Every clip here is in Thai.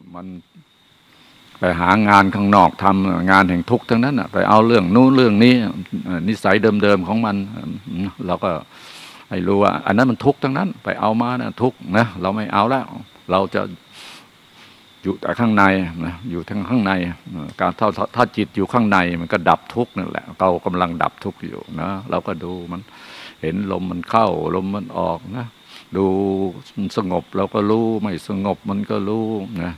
มันไปหางานข้างนอกทำงานแห่งทุกข์ทั้งนั้นไปเอาเรื่องนู้นเรื่องนี้นิสัยเดิมๆของมันเราก็ให้รู้ว่าอันนั้นมันทุกข์ทั้งนั้นไปเอามานะทุกข์นะเราไม่เอาแล้วเราจะอยู่แต่ข้างในนะอยู่ทั้งข้างในการถ้าจิตอยู่ข้างในมันก็ดับทุกข์นั่นแหละเรากำลังดับทุกข์อยู่นะเราก็ดูมันเห็นลมมันเข้าลมมันออกนะดูมันสงบเราก็รู้ไม่สงบมันก็รู้นะ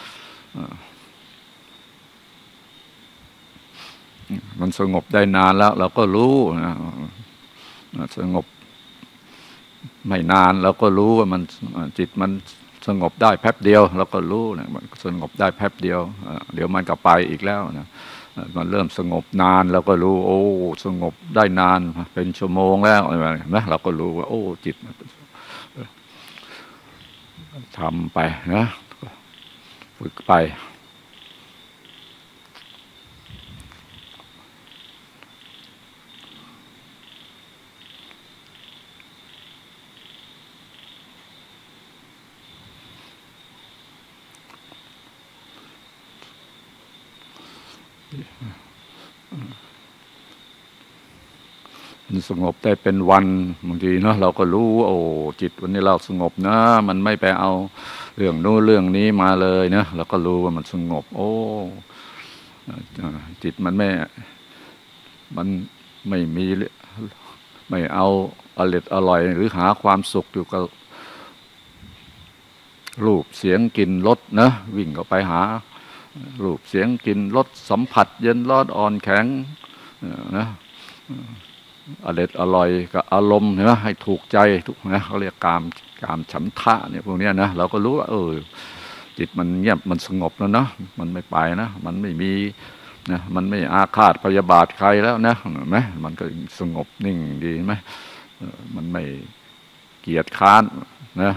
มันสงบได้นานแล้วเราก็รู้นะสงบไม่นานเราก็รู้ว่ามันจิตมันสงบได้แป๊บเดียวเราก็รู้นะมันสงบได้แป๊บเดียวเดี๋ยวมันก็ไปอีกแล้วนะมันเริ่มสงบนานเราก็รู้โอ้สงบได้นานเป็นชั่วโมงแล้วนะเราก็รู้ว่าโอ้จิตทำไปนะฝึกไปมันสงบได้เป็นวันบางทีเนาะเราก็รู้โอ้จิตวันนี้เราสงบนะมันไม่ไปเอาเรื่องนู้นเรื่องนี้มาเลยนะเราก็รู้ว่ามันสงบโอ้จิตมันไม่มีไม่เอาอร่อยหรือหาความสุขอยู่กับรูปเสียงกลิ่นรสนะวิ่งเข้าไปหารูปเสียงกลิ่นรสสัมผัสเย็นร้อนอ่อนแข็งนะอร่อยกับอารมณ์เห็นไหมให้ถูกใจทุกนะเขาเรียกกามฉันทะเนี่ยพวกนี้นะเราก็รู้ว่าจิตมันเงียบมันสงบแล้วนะมันไม่ไปนะมันไม่มีนะมันไม่อาฆาตพยาบาทใครแล้วนะเห็นไหมมันก็สงบนิ่งดีไหมมันไม่เกียจค้านนะ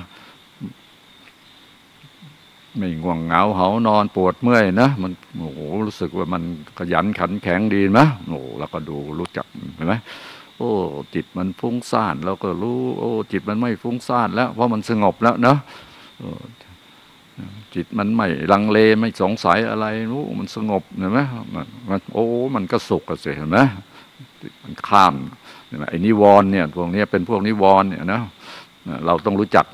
ไม่ง่วงเหงาเหานอนปวดเมื่อยนะมันโอ้โหรู้สึกว่ามันขยันขันแข็งดีไหมโอ้เราก็ดูรู้จักเห็นไหมโอ้จิตมันฟุ้งซ่านเราก็รู้โอ้จิตมันไม่ฟุ้งซ่านแล้วเพราะมันสงบแล้วนะจิตมันไม่ลังเลไม่สงสัยอะไรรู้มันสงบเห็นไหมมันโอ้มันก็สุขกันสิเห็นไหมมันข้ามไอ้นิวรณ์เนี่ยพวกนี้เป็นพวกนิวรณ์เนี่ยนะเราต้องรู้จัก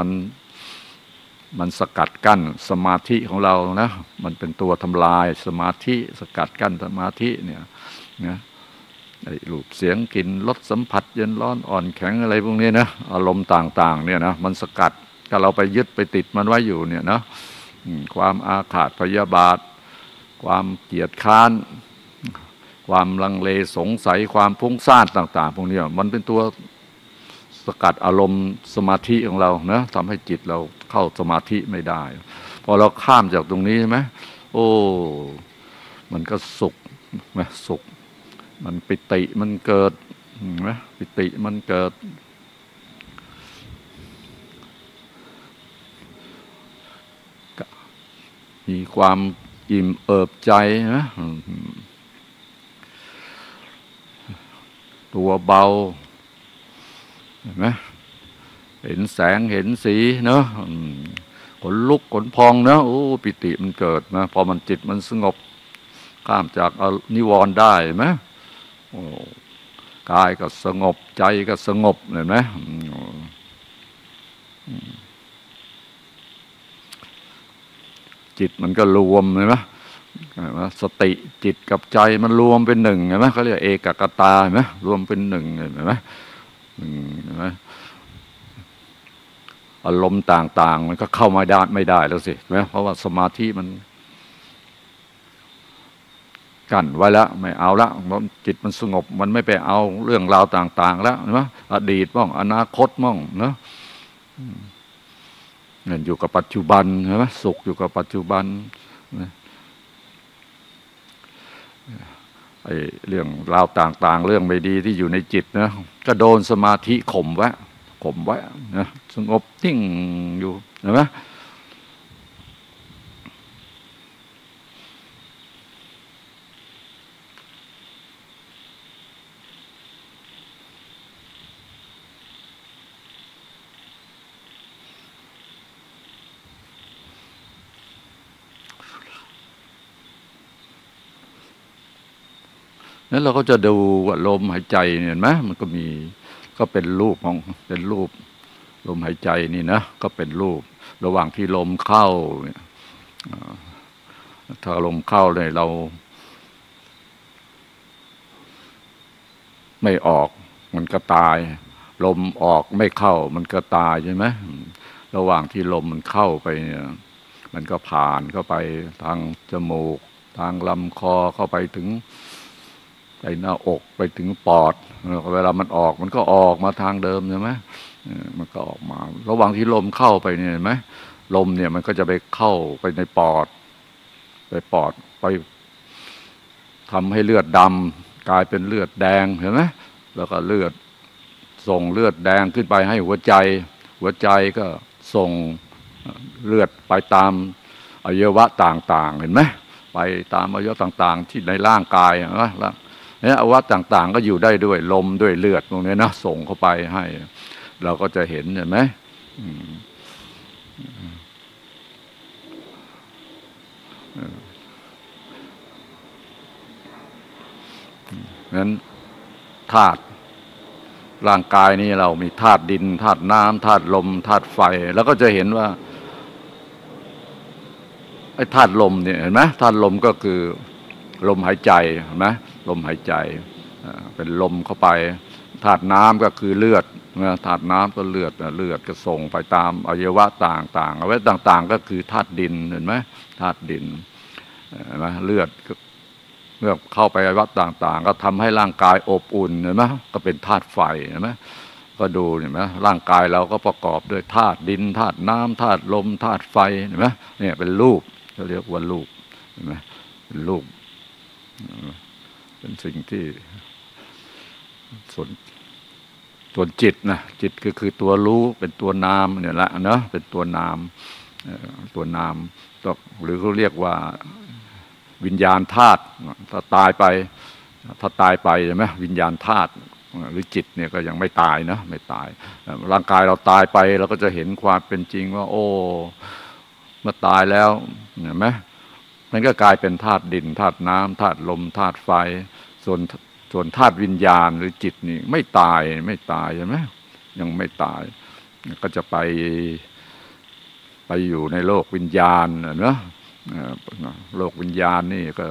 มันสกัดกั้นสมาธิของเรานะมันเป็นตัวทำลายสมาธิสกัดกั้นสมาธิเนี่ยนะไอ้รูปเสียงกลิ่นรสสัมผัสเย็นร้อนอ่อนแข็งอะไรพวกนี้นะอารมณ์ต่างๆเนี่ยนะมันสกัดถ้าเราไปยึดไปติดมันไว้อยู่เนี่ยนะความอาฆาตพยาบาทความเกลียดค้านความลังเลสงสัยความฟุ้งซ่านต่างๆพวกนี้มันเป็นตัวสกัดอารมณ์สมาธิของเรานะทำให้จิตเราเข้าสมาธิไม่ได้พอเราข้ามจากตรงนี้ใช่ไหมโอ้มันก็สุขไหมสุขมันปิติมันเกิดนะปิติมันเกิดมีความอิ่มเอิบใจนะตัวเบาเห็นไหมเห็นแสงเห็นสีเนอะขนลุกขนพองเนอะโอ้ปิติมันเกิดนะพอมันจิตมันสงบข้ามจากนิวรณ์ได้ไหมโอ้กายก็สงบใจก็สงบเห็นไหมจิตมันก็รวมเห็นไหมสติจิตกับใจมันรวมเป็นหนึ่งเห็นไหมเขาเรียกเอกกตาเห็นไหมรวมเป็นหนึ่งเห็นไหมเห็นไหมอารมณ์ต่างๆมันก็เข้ามาไม่ได้แล้วสิไหมเพราะว่าสมาธิมันกั้นไว้แล้วไม่เอาละจิตมันสงบมันไม่ไปเอาเรื่องราวต่างๆแล้วเห็นไหมอดีตบ้างอนาคตบ้างเนาะเนี่ยอยู่กับปัจจุบันเห็นไหมสุขอยู่กับปัจจุบันไอ้เรื่องราวต่างๆเรื่องไม่ดีที่อยู่ในจิตนะก็โดนสมาธิข่มไว้นะสงบนิ่งอยู่เห็นไหมนั้นเราก็จะดูว่าลมหายใจเห็นไหมมันก็มีก็เป็นรูปของเป็นรูปลมหายใจนี่นะก็เป็นรูประหว่างที่ลมเข้าถ้าลมเข้าเลยเราไม่ออกมันก็ตายลมออกไม่เข้ามันก็ตายใช่ไหมระหว่างที่ลมมันเข้าไปเนี่ยมันก็ผ่านเข้าไปทางจมูกทางลำคอเข้าไปถึงไปหน้าอกไปถึงปอดเวลามันออกมันก็ออกมาทางเดิมใช่ไหมมันก็ออกมาระหว่างที่ลมเข้าไปเนี่ยเห็นไหมลมเนี่ยมันก็จะไปเข้าไปในปอดไปทำให้เลือดดำกลายเป็นเลือดแดงเห็นไหมแล้วก็เลือดส่งเลือดแดงขึ้นไปให้หัวใจก็ส่งเลือดไปตามอวัยวะต่างๆเห็นไหมไปตามอวัยวะต่างๆที่ในร่างกายนะเนี่ยอวัยวะต่างๆก็อยู่ได้ด้วยลมด้วยเลือดตรงนี้นะส่งเข้าไปให้เราก็จะเห็นเห็นไหมนั้นธาตุร่างกายนี้เรามีธาตุดินธาตุน้ำธาตุลมธาตุไฟแล้วก็จะเห็นว่าไอ้ธาตุลมเนี่ยเห็นไหมธาตุลมก็คือลมหายใจเห็นไหมลมหายใจเป็นลมเข้าไปธาตุน้ำก็คือเลือดธาตุน้ำก็เลือดก็ส่งไปตามอวัยวะต่างๆอวัยวะต่างๆก็คือธาตุดินเห็นไหมธาตุดินเห็นไหมเลือดเมื่อเข้าไปอวัยวะต่างๆก็ทำให้ร่างกายอบอุ่นเห็นไหมก็เป็นธาตุไฟเห็นไหมก็ดูเห็นไหมร่างกายเราก็ประกอบด้วยธาตุดินธาตุน้ำธาตุลมธาตุไฟเห็นไหมเนี่ยเป็นรูปเขาเรียกว่ารูปเห็นไหมเป็นรูปเป็นสิ่งที่ส่วนจิตนะจิตก็คือตัวรู้เป็นตัวนามเนี่ยแหละเนาะเป็นตัวนามหรือเขาเรียกว่าวิญญาณธาตุถ้าตายไปใช่ไหมวิญญาณธาตุหรือจิตเนี่ยก็ยังไม่ตายนะไม่ตายร่างกายเราตายไปเราก็จะเห็นความเป็นจริงว่าโอ้เมื่อตายแล้วเห็นไหมมันก็กลายเป็นธาตุดินธาตุน้ำธาตุลมธาตุไฟส่วนธาตุวิญญาณหรือจิตนี่ไม่ตายใช่ไหมยังไม่ตายก็จะไปอยู่ในโลกวิญญาณเนาะโลกวิญญาณนี่ก็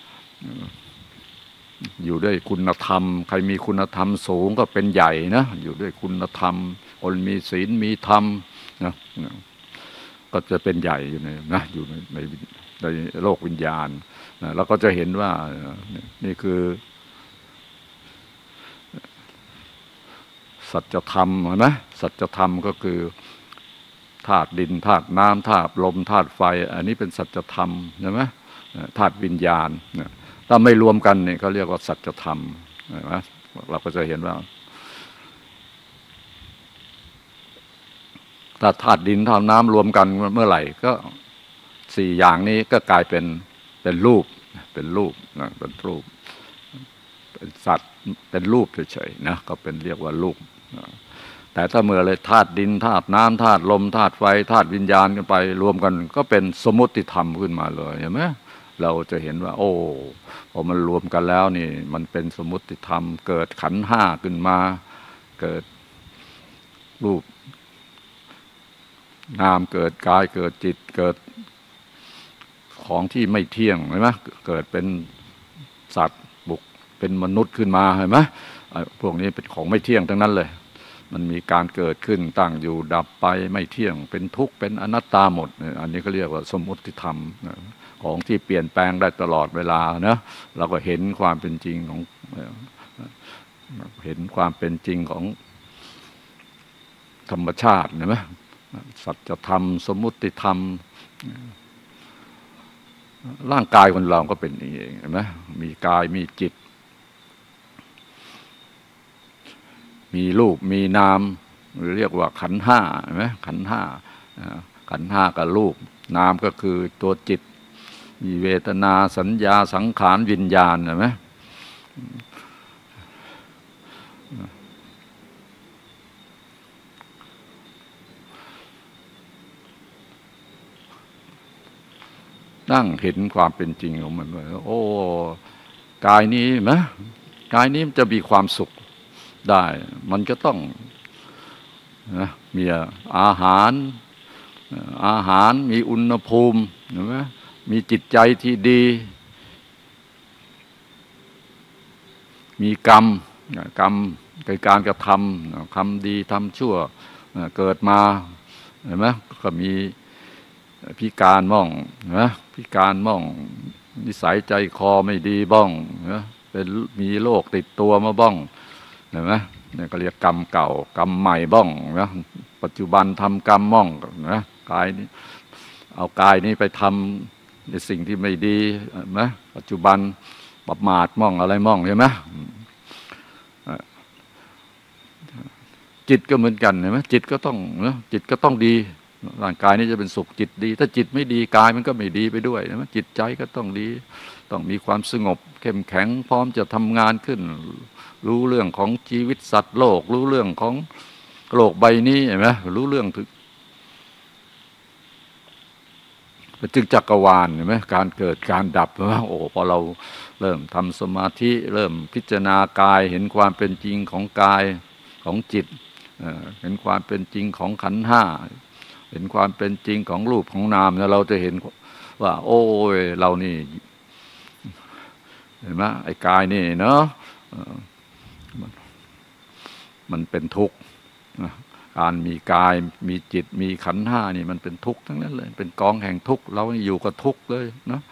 อยู่ด้วยคุณธรรมใครมีคุณธรรมสูงก็เป็นใหญ่นะอยู่ด้วยคุณธรรมคนมีศีลมีธรรมนะก็จะเป็นใหญ่อยู่ในโลกวิญญาณแล้วก็จะเห็นว่านี่คือสัจธรรมนะสัจธรรมก็คือธาตุดินธาตุน้ำธาตุลมธาตุไฟอันนี้เป็นสัจธรรมใช่ไหมธาตุวิญญาณถ้าไม่รวมกันเนี่ยเขาเรียกว่าสัจธรรมนะเราก็จะเห็นว่าถ้าธาตุดินธาตุน้ำรวมกันเมื่อไหร่ก็สี่อย่างนี้ก็กลายเป็นรูปเป็นรูปเป็นสัตว์เป็นรูปเฉยๆนะก็เป็นเรียกว่ารูปแต่ถ้าเมื่อเลยธาตุดินธาตุน้ำธาตุลมธาตุไฟธาตุวิญญาณกันไปรวมกันก็เป็นสมมติธรรมขึ้นมาเลยเห็นไหมเราจะเห็นว่าโอ้พอมันรวมกันแล้วนี่มันเป็นสมมติธรรมเกิดขันธ์ห้าขึ้นมาเกิดรูปนามเกิดกายเกิดจิตเกิดของที่ไม่เที่ยงเห็นไหมเกิดเป็นสัตว์บุกเป็นมนุษย์ขึ้นมาเห็นไหมพวกนี้เป็นของไม่เที่ยงทั้งนั้นเลยมันมีการเกิดขึ้นตั้งอยู่ดับไปไม่เที่ยงเป็นทุกข์เป็นอนัตตาหมดอันนี้ก็เรียกว่าสมมติธรรมของที่เปลี่ยนแปลงได้ตลอดเวลานะเราก็เห็นความเป็นจริงของธรรมชาติเห็นไหมสัจธรรมสมมุติธรรมร่างกายคนเราก็เป็นอย่างนี้เองเห็นไหมมีกายมีจิตมีรูปมีนามหรือเรียกว่าขันธ์ห้าเห็นไหมขันธ์ห้ากับรูปนามก็คือตัวจิตมีเวทนาสัญญาสังขารวิญญาณเห็นไหมนั่งเห็นความเป็นจริงของมันว่าโอ้กายนี้นะกายนี้มันจะมีความสุขได้มันก็ต้องนะมีอาหารมีอุณหภูมิเห็นไหมมีจิตใจที่ดีมีกรรมคือการกระทำทำดีทำชั่วเกิดมาเห็นไหมก็มีพิการบ้องนะพิการบ้องนิสัยใจคอไม่ดีบ้องนะเป็นมีโรคติดตัวมาบ้องเห็นไหมนี่ก็เรียกกรรมเก่ากรรมใหม่บ้องนะปัจจุบันทำกรรมบ้องนะกายนี้เอากายนี้ไปทำในสิ่งที่ไม่ดีนะปัจจุบันประมาทบ้องอะไรบ้องเห็นไหมจิตก็เหมือนกันเห็นไหมจิตก็ต้องนะจิตก็ต้องดีร่างกายนี้จะเป็นสุขจิตดีถ้าจิตไม่ดีกายมันก็ไม่ดีไปด้วยนะจิตใจก็ต้องดีต้องมีความสงบเข้มแข็งพร้อมจะทำงานขึ้นรู้เรื่องของชีวิตสัตว์โลกรู้เรื่องของโลกใบนี้เห็นไหมรู้เรื่องถึงจึงจักรวาลเห็นไหมการเกิดการดับว่าโอ้พอเราเริ่มทำสมาธิเริ่มพิจารณากายเห็นความเป็นจริงของกายของจิตเห็นความเป็นจริงของขันธ์ห้าเห็นความเป็นจริงของรูปของนามแล้วเราจะเห็นว่าโอ้ยเรานี่เห็นไหมไอ้กายนี่เนาะมันเป็นทุกข์การมีกายมีจิตมีขันธ์ห้านี่มันเป็นทุกข์ทั้งนั้นเลยเป็นกองแห่งทุกข์เรานี่อยู่กับทุกข์เลยเนาะ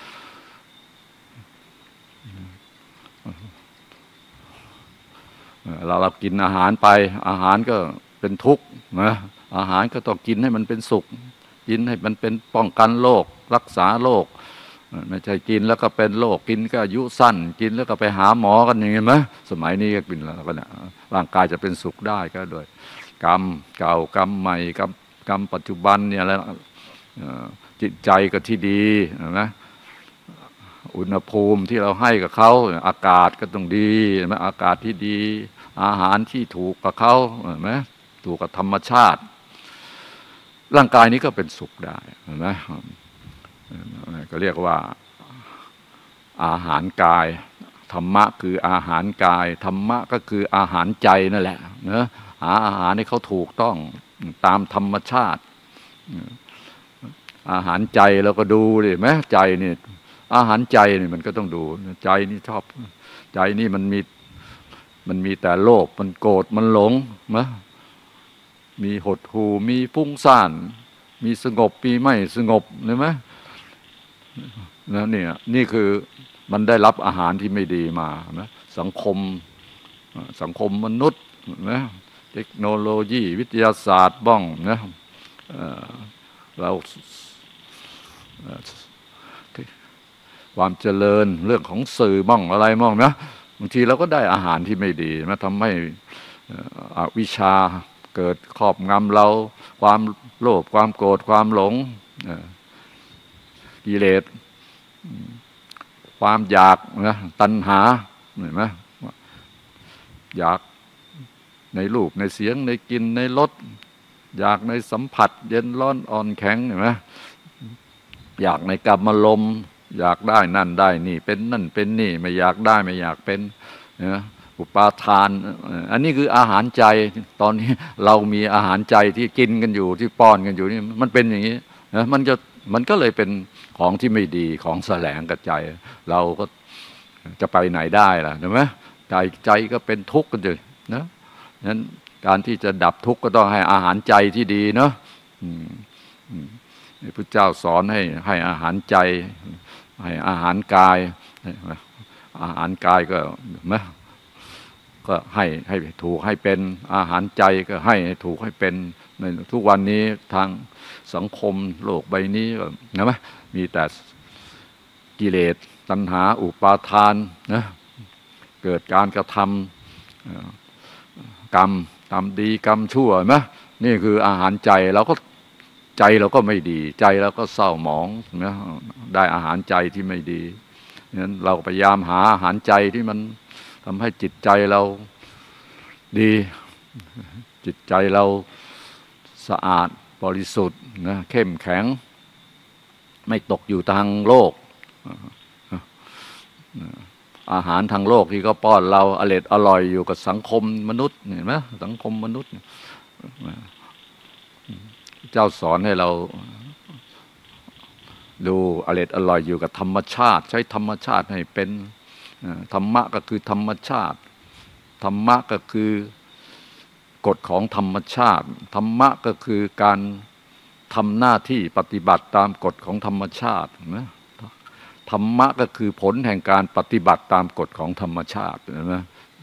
เรากินอาหารไปอาหารก็เป็นทุกข์นะอาหารก็ต้องกินให้มันเป็นสุขกินให้มันเป็นป้องกันโรครักษาโรคไม่ใช่กินแล้วก็เป็นโรคกินก็อายุสั้นกินแล้วก็ไปหาหมอกันอย่างนี้ไหมสมัยนี้ก็กินแล้วก็เนี่ยร่างกายจะเป็นสุขได้ก็โดยกรรมเก่ากรรมใหม่กรรมปัจจุบันเนี่ยแล้วจิตใจก็ที่ดีนะอุณหภูมิที่เราให้กับเขาอากาศก็ต้องดีไหมอากาศที่ดีอาหารที่ถูกกับเขาเห็นไหมถูกกับธรรมชาติร่างกายนี้ก็เป็นสุขได้เห็นไหมก็เรียกว่าอาหารกายธรรมะคืออาหารกายธรรมะก็คืออาหารใจนั่นแหละเนะหาอาหารให้เขาถูกต้องตามธรรมชาติอาหารใจเราก็ดูดิไหมใจนี่อาหารใจนี่มันก็ต้องดูใจนี่ชอบใจนี่มันมีแต่โลภมันโกรธมันหลงนะมีหดหู่มีฟุ้งซ่านมีสงบมีไม่สงบเห็นไหมนะเนี่ยนี่คือมันได้รับอาหารที่ไม่ดีมานะสังคมมนุษย์นะเทคโนโลยีวิทยาศาสตร์บ้องนะเราความเจริญเรื่องของสื่อบ้องอะไรบ้องนะบางทีเราก็ได้อาหารที่ไม่ดีนะทำให้อวิชชาเกิดครอบงำเราความโลภความโกรธความหลงกิเลสความอยากนะตัณหาเห็นไหมอยากในรูปในเสียงในกลิ่นในรสอยากในสัมผัสเย็นร้อนอ่อนแข็งเห็นไหมอยากในกรรมลมอยากได้นั่นได้นี่เป็นนั่นเป็นนี่ไม่อยากได้ไม่อยากเป็นนะอุปาทานอันนี้คืออาหารใจตอนนี้เรามีอาหารใจที่กินกันอยู่ที่ป้อนกันอยู่นี่มันเป็นอย่างนี้นะมันก็เลยเป็นของที่ไม่ดีของแสลงกับใจเราก็จะไปไหนได้ล่ะเห็นไหมใจก็เป็นทุกข์กันอยู่นะนั้นการที่จะดับทุกข์ก็ต้องให้อาหารใจที่ดีเนาะพระพุทธเจ้าสอนให้อาหารใจให้อาหารกายอาหารกายก็นะก็ให้ถูกให้เป็นอาหารใจก็ให้ถูกให้เป็นในทุกวันนี้ทางสังคมโลกใบนี้ก็นะมั้ยมีแต่กิเลสตัณหาอุปาทานนะเกิดการกระทำกรรมดีกรรมชั่วมั้ยนี่คืออาหารใจเราก็ไม่ดีใจเราก็เศร้าหมองนะได้อาหารใจที่ไม่ดีงั้นเราพยายามหาอาหารใจที่มันทำให้จิตใจเราดีจิตใจเราสะอาดบริสุทธิ์นะเข้มแข็งไม่ตกอยู่ทางโลกอาหารทางโลกที่เขาป้อนเราอร่อยอยู่กับสังคมมนุษย์เห็นไหมสังคมมนุษย์เจ้าสอนให้เราดูอร่อยอยู่กับธรรมชาติใช้ธรรมชาติให้เป็นธรรมะก็คือธรรมชาติธรรมะก็คือกฎของธรรมชาติธรรมะก็คือการทำหน้าที่ปฏิบัติตามกฎของธรรมชาตินะธรรมะก็คือผลแห่งการปฏิบัติตามกฎของธรรมชาตินะ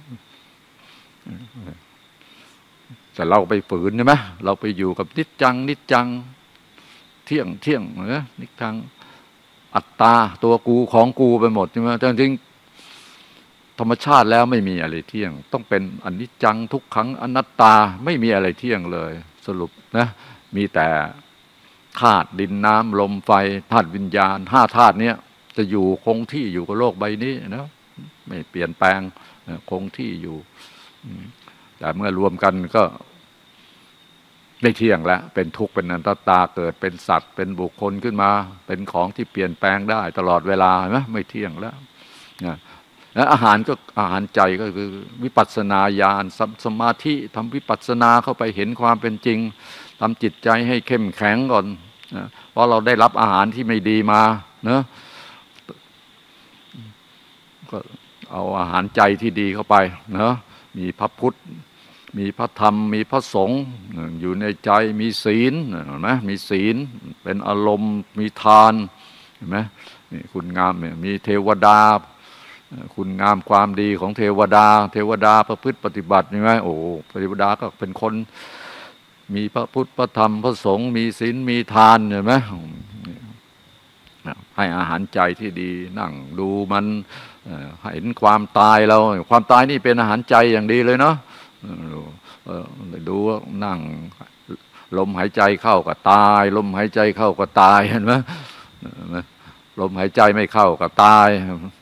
แต่เราไปฝืนใช่ไหมเราไปอยู่กับนิจจังเที่ยงนะนิจจังอัตตาตัวกูของกูไปหมดใช่ไหมจริงธรรมชาติแล้วไม่มีอะไรเที่ยงต้องเป็นอนิจจังทุกขังอนัตตาไม่มีอะไรเที่ยงเลยสรุปนะมีแต่ธาตุดินน้ำลมไฟธาตุวิญญาณห้าธาตุเนี้ยจะอยู่คงที่อยู่กับโลกใบนี้นะไม่เปลี่ยนแปลงคงที่อยู่แต่เมื่อรวมกันก็ไม่เที่ยงแล้วเป็นทุกข์เป็นอนัตตาเกิดเป็นสัตว์เป็นบุคคลขึ้นมาเป็นของที่เปลี่ยนแปลงได้ตลอดเวลานะไม่เที่ยงแล้วและอาหารใจก็คือวิปัสสนาญาณสมาธิทำวิปัสสนาเข้าไปเห็นความเป็นจริงทำจิตใจให้เข้มแข็งก่อนเพราะเราได้รับอาหารที่ไม่ดีมาเนะก็เอาอาหารใจที่ดีเข้าไปเนะมีพระพุทธมีพระธรรมมีพระสงฆ์อยู่ในใจมีศีลเห็นไหมมีศีลเป็นอารมณ์มีทานเห็นไหมนี่คุณงามมีเทวดาคุณงามความดีของเทวดาประพฤติปฏิบัติใช่ไหมโอ้เทวดาก็เป็นคนมีพระพุทธพระธรรมพระสงฆ์มีศีลมีทานเห็นไหมให้อาหารใจที่ดีนั่งดูมันเห็นความตายเราความตายนี่เป็นอาหารใจอย่างดีเลยเนาะดูว่านั่งลมหายใจเข้าก็ตายลมหายใจเข้าก็ตายเห็นไหมลมหายใจไม่เข้าก็ตาย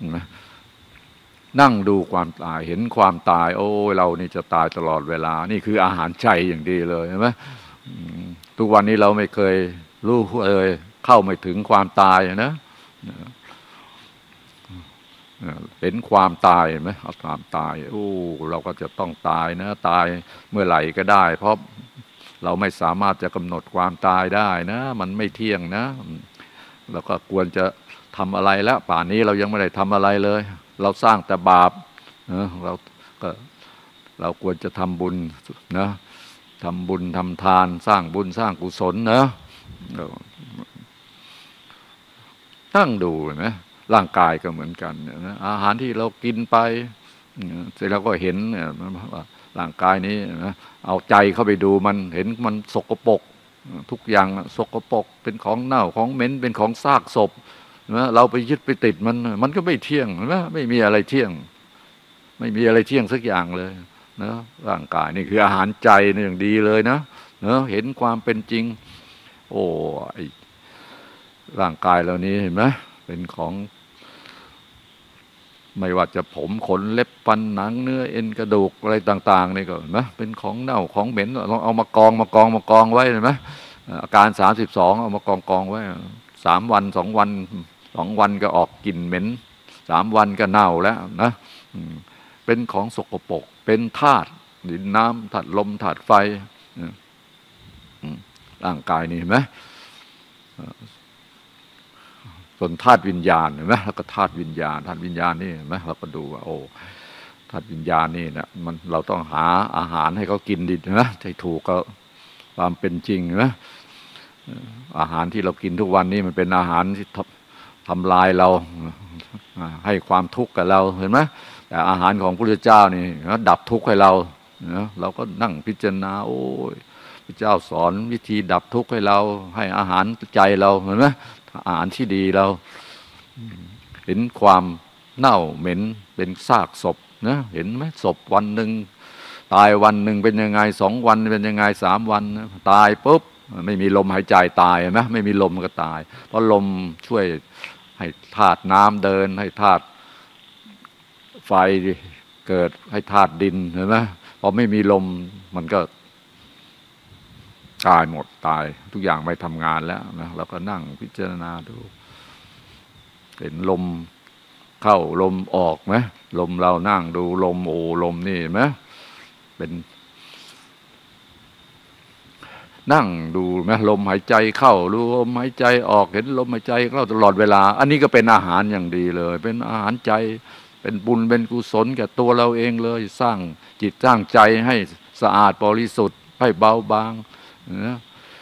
นั่งดูความตายเห็นความตายโอ้เรานี่จะตายตลอดเวลานี่คืออาหารใจอย่างดีเลยเห็นไหมทุกวันนี้เราไม่เคยรู้เลยเข้าไม่ถึงความตายนะเห็นความตายเห็นไหมความตายโอ้เราก็จะต้องตายนะตายเมื่อไหร่ก็ได้เพราะเราไม่สามารถจะกำหนดความตายได้นะมันไม่เที่ยงนะเราก็ควรจะทำอะไรแล้วป่านนี้เรายังไม่ได้ทำอะไรเลยเราสร้างแต่บาปเราควรจะทำบุญนะทำบุญทำทานสร้างบุญสร้างกุศลนะตั้งดูนะร่างกายก็เหมือนกันนะอาหารที่เรากินไปเสร็จแล้วก็เห็นว่าร่างกายนี้นะเอาใจเข้าไปดูมันเห็นมันสกปรกทุกอย่างสกปรกเป็นของเน่าของเหม็นเป็นของซากศพนะเราไปยึดไปติดมันก็ไม่เที่ยงนะไม่มีอะไรเที่ยงไม่มีอะไรเที่ยงสักอย่างเลยนะร่างกายนี่คืออาหารใจนี่อย่างดีเลยนะเห็นความเป็นจริงโอ้ร่างกายเหล่านี้เห็นไหมเป็นของไม่ว่าจะผมขนเล็บฟันหนังเนื้อเอ็นกระดูกอะไรต่างๆนี่ก็เห็นไหมเป็นของเน่าของเหม็นลองเอามากองไว้เห็นไหมอาการ32เอามากองไว้3 วัน2 วัน2 วันก็ออกกลิ่นเหม็น3 วันก็เน่าแล้วนะเป็นของสกปรกเป็นธาตุดินน้ำธาตุลมธาตุไฟร่างกายนี่เห็นไหมส่วนธาตุวิญญาณเห็นไหมแล้วก็ธาตุวิญญาณนี่เห็นไหมเราก็ดูว่าโอ้ธาตุวิญญาณนี่นะมันเราต้องหาอาหารให้เขากินดีนะให้ถูกก็ความเป็นจริงนะอาหารที่เรากินทุกวันนี้มันเป็นอาหารที่ทำลายเราให้ความทุกข์กับเราเห็นไหมแต่อาหารของพระพุทธเจ้านี่ดับทุกข์ให้เราเราก็นั่งพิจารณาโอ้ยพระเจ้าสอนวิธีดับทุกข์ให้เราให้อาหารใจเราเห็นไหมอาหารที่ดีเราเห็นความเน่าเหม็นเป็นซากศพนะเห็นไหมศพวันหนึ่งตายวันหนึ่งเป็นยังไง2 วันเป็นยังไง3 วันตายปุ๊บไม่มีลมหายใจตายเห็นไหมไม่มีลมก็ตายเพราะลมช่วยให้ธาตุน้ำเดินให้ธาตุไฟเกิดให้ธาตุดินเห็นไหมพอไม่มีลมมันก็ตายหมดตายทุกอย่างไม่ทำงานแล้วนะเราก็นั่งพิจารณาดูเห็นลมเข้าลมออกไหมลมเรานั่งดูลมโอ้ลมนี่ไหมเป็นนั่งดูไหมลมหายใจเข้ารู้ลมหายใจออกเห็นลมหายใจเข้าตลอดเวลาอันนี้ก็เป็นอาหารอย่างดีเลยเป็นอาหารใจเป็นบุญเป็นกุศลแก่ตัวเราเองเลยสร้างจิตสร้างใจให้สะอาดบริสุทธิ์ให้เบาบางนะ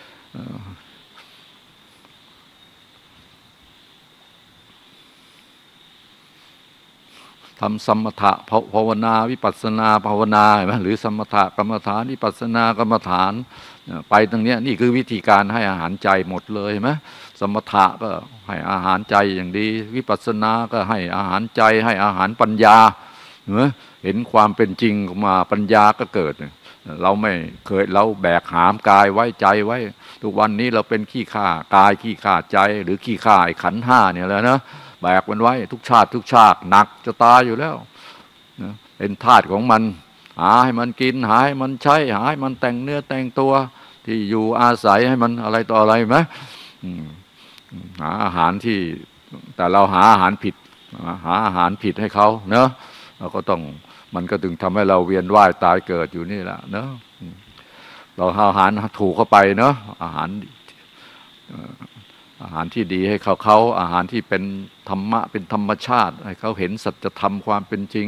ทำสมถะภาวนาวิปัสสนาภาวนาเห็นไหมหรือสมถะกรรมฐานวิปัสสนากรรมฐานไปตรงนี้นี่คือวิธีการให้อาหารใจหมดเลยเห็นไหมสมถะก็ให้อาหารใจอย่างดีวิปัสสนาก็ให้อาหารใจให้อาหารปัญญาเห็นความเป็นจริงมาปัญญาก็เกิดเราไม่เคยเราแบกหามกายไว้ใจไว้ทุกวันนี้เราเป็นขี้ข้ากายขี้ข้าใจหรือขี้ข้าขันธ์ห้าเนี่ยแหละนะแบกมันไว้ทุกชาติทุกชาติหนักจะตายอยู่แล้วนะเป็นธาตุของมันหาให้มันกินหาให้มันใช้หาให้มันแต่งเนื้อแต่งตัวที่อยู่อาศัยให้มันอะไรต่ออะไรไหมหาอาหารที่แต่เราหาอาหารผิดหาอาหารผิดให้เขาเนอะเราก็ต้องมันก็ถึงทำให้เราเวียนว่ายตายเกิดอยู่นี่แหละเนอะเราหาอาหารถูกเข้าไปเนอะอาหารที่ดีให้เขาอาหารที่เป็นธรรมะเป็นธรรมชาติให้เขาเห็นสัจธรรมความเป็นจริง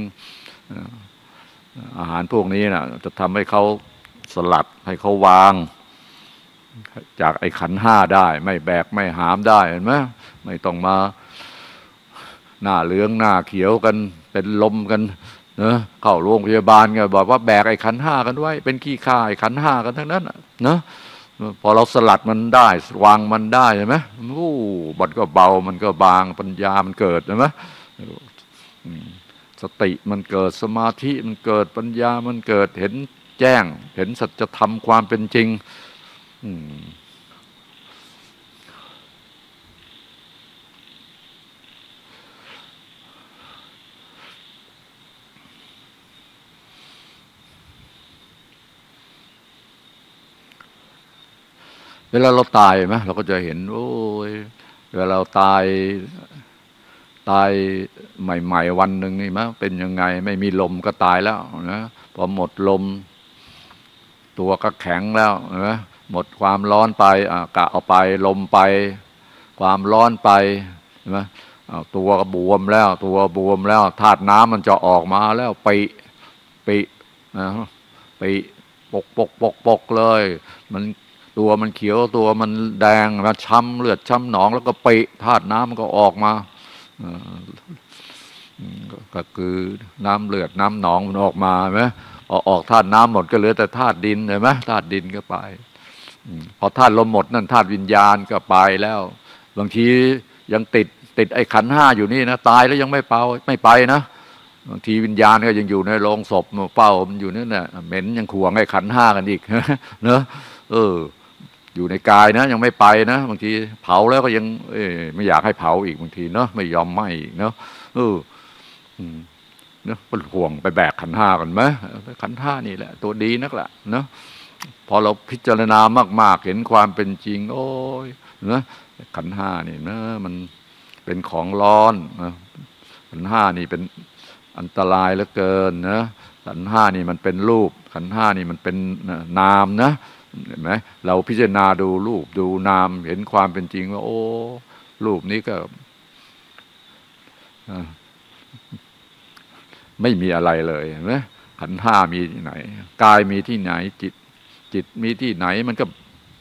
อาหารพวกนี้นะจะทำให้เขาสลัดให้เขาวางจากไอ้ขันธ์ห้าได้ไม่แบกไม่หามได้เห็นไหมไม่ต้องมาหน้าเหลืองหน้าเขียวกันเป็นลมกันเนอะเข้าโรงพยาบาลก็บอกว่าแบกไอ้ขันธ์ห้ากันไว้เป็นขี้ข้าไอ้ขันธ์ห้ากันทั้งนั้นเนอะพอเราสลัดมันได้วางมันได้ใช่ไหมมันก็เบามันก็บางปัญญามันเกิดใช่ไหมสติมันเกิดสมาธิมันเกิดปัญญามันเกิดเห็นแจ้งเห็นสัจธรรมความเป็นจริงเวลาเราตายไหมเราก็จะเห็นโอ้ยเวลาเราตายใหม่ๆวันหนึ่งนี่มั้ยเป็นยังไงไม่มีลมก็ตายแล้วนะพอหมดลมตัวก็แข็งแล้วนะหมดความร้อนไปกะเอาไปลมไปความร้อนไปใช่ไหมตัวก็บวมแล้วธาตุน้ำมันจะออกมาแล้วปินะปิปกเลยมันตัวมันเขียวตัวมันแดงมาช้ำเลือดช้ำหนองแล้วก็ปิธาตุน้ำมันก็ออกมาก็คือน้ำเลือดน้ำหนองมันออกมาไหมออกธาตุน้ำหมดก็เหลือแต่ธาตุดินเห็นไหมธาตุดินก็ไปพอธาตุลมหมดนั่นธาตุวิญญาณก็ไปแล้วบางทียังติดไอ้ขันธ์ห้าอยู่นี่นะตายแล้วยังไม่ไปนะบางทีวิญญาณก็ยังอยู่ในโรงศพเฝ้ามันอยู่นั่นแหละเหม็นยังขวงไอ้ขันธ์ห้ากันอีกเนอะอยู่ในกายนะยังไม่ไปนะบางทีเผาแล้วก็ยังไม่อยากให้เผาอีกบางทีเนาะไม่ยอมไหม้อีกเนาะเนาะเป็นห่วงไปแบกขันธ์ห้ากันไหมขันธ์ห้านี่แหละตัวดีนักแหละเนาะพอเราพิจารณามากๆเห็นความเป็นจริงโอ้ยนะขันธ์ห้านี่นะมันเป็นของร้อนนะขันธ์ห้านี่เป็นอันตรายเหลือเกินนะขันธ์ห้านี่มันเป็นรูปขันธ์ห้านี่มันเป็นนามนะเห็นไหมเราพิจารณาดูรูปดูนามเห็นความเป็นจริงว่าโอ้รูปนี้ก็ไม่มีอะไรเลยเห็นไหมขันธ์ห้ามีที่ไหนกายมีที่ไหนจิตมีที่ไหนมันก็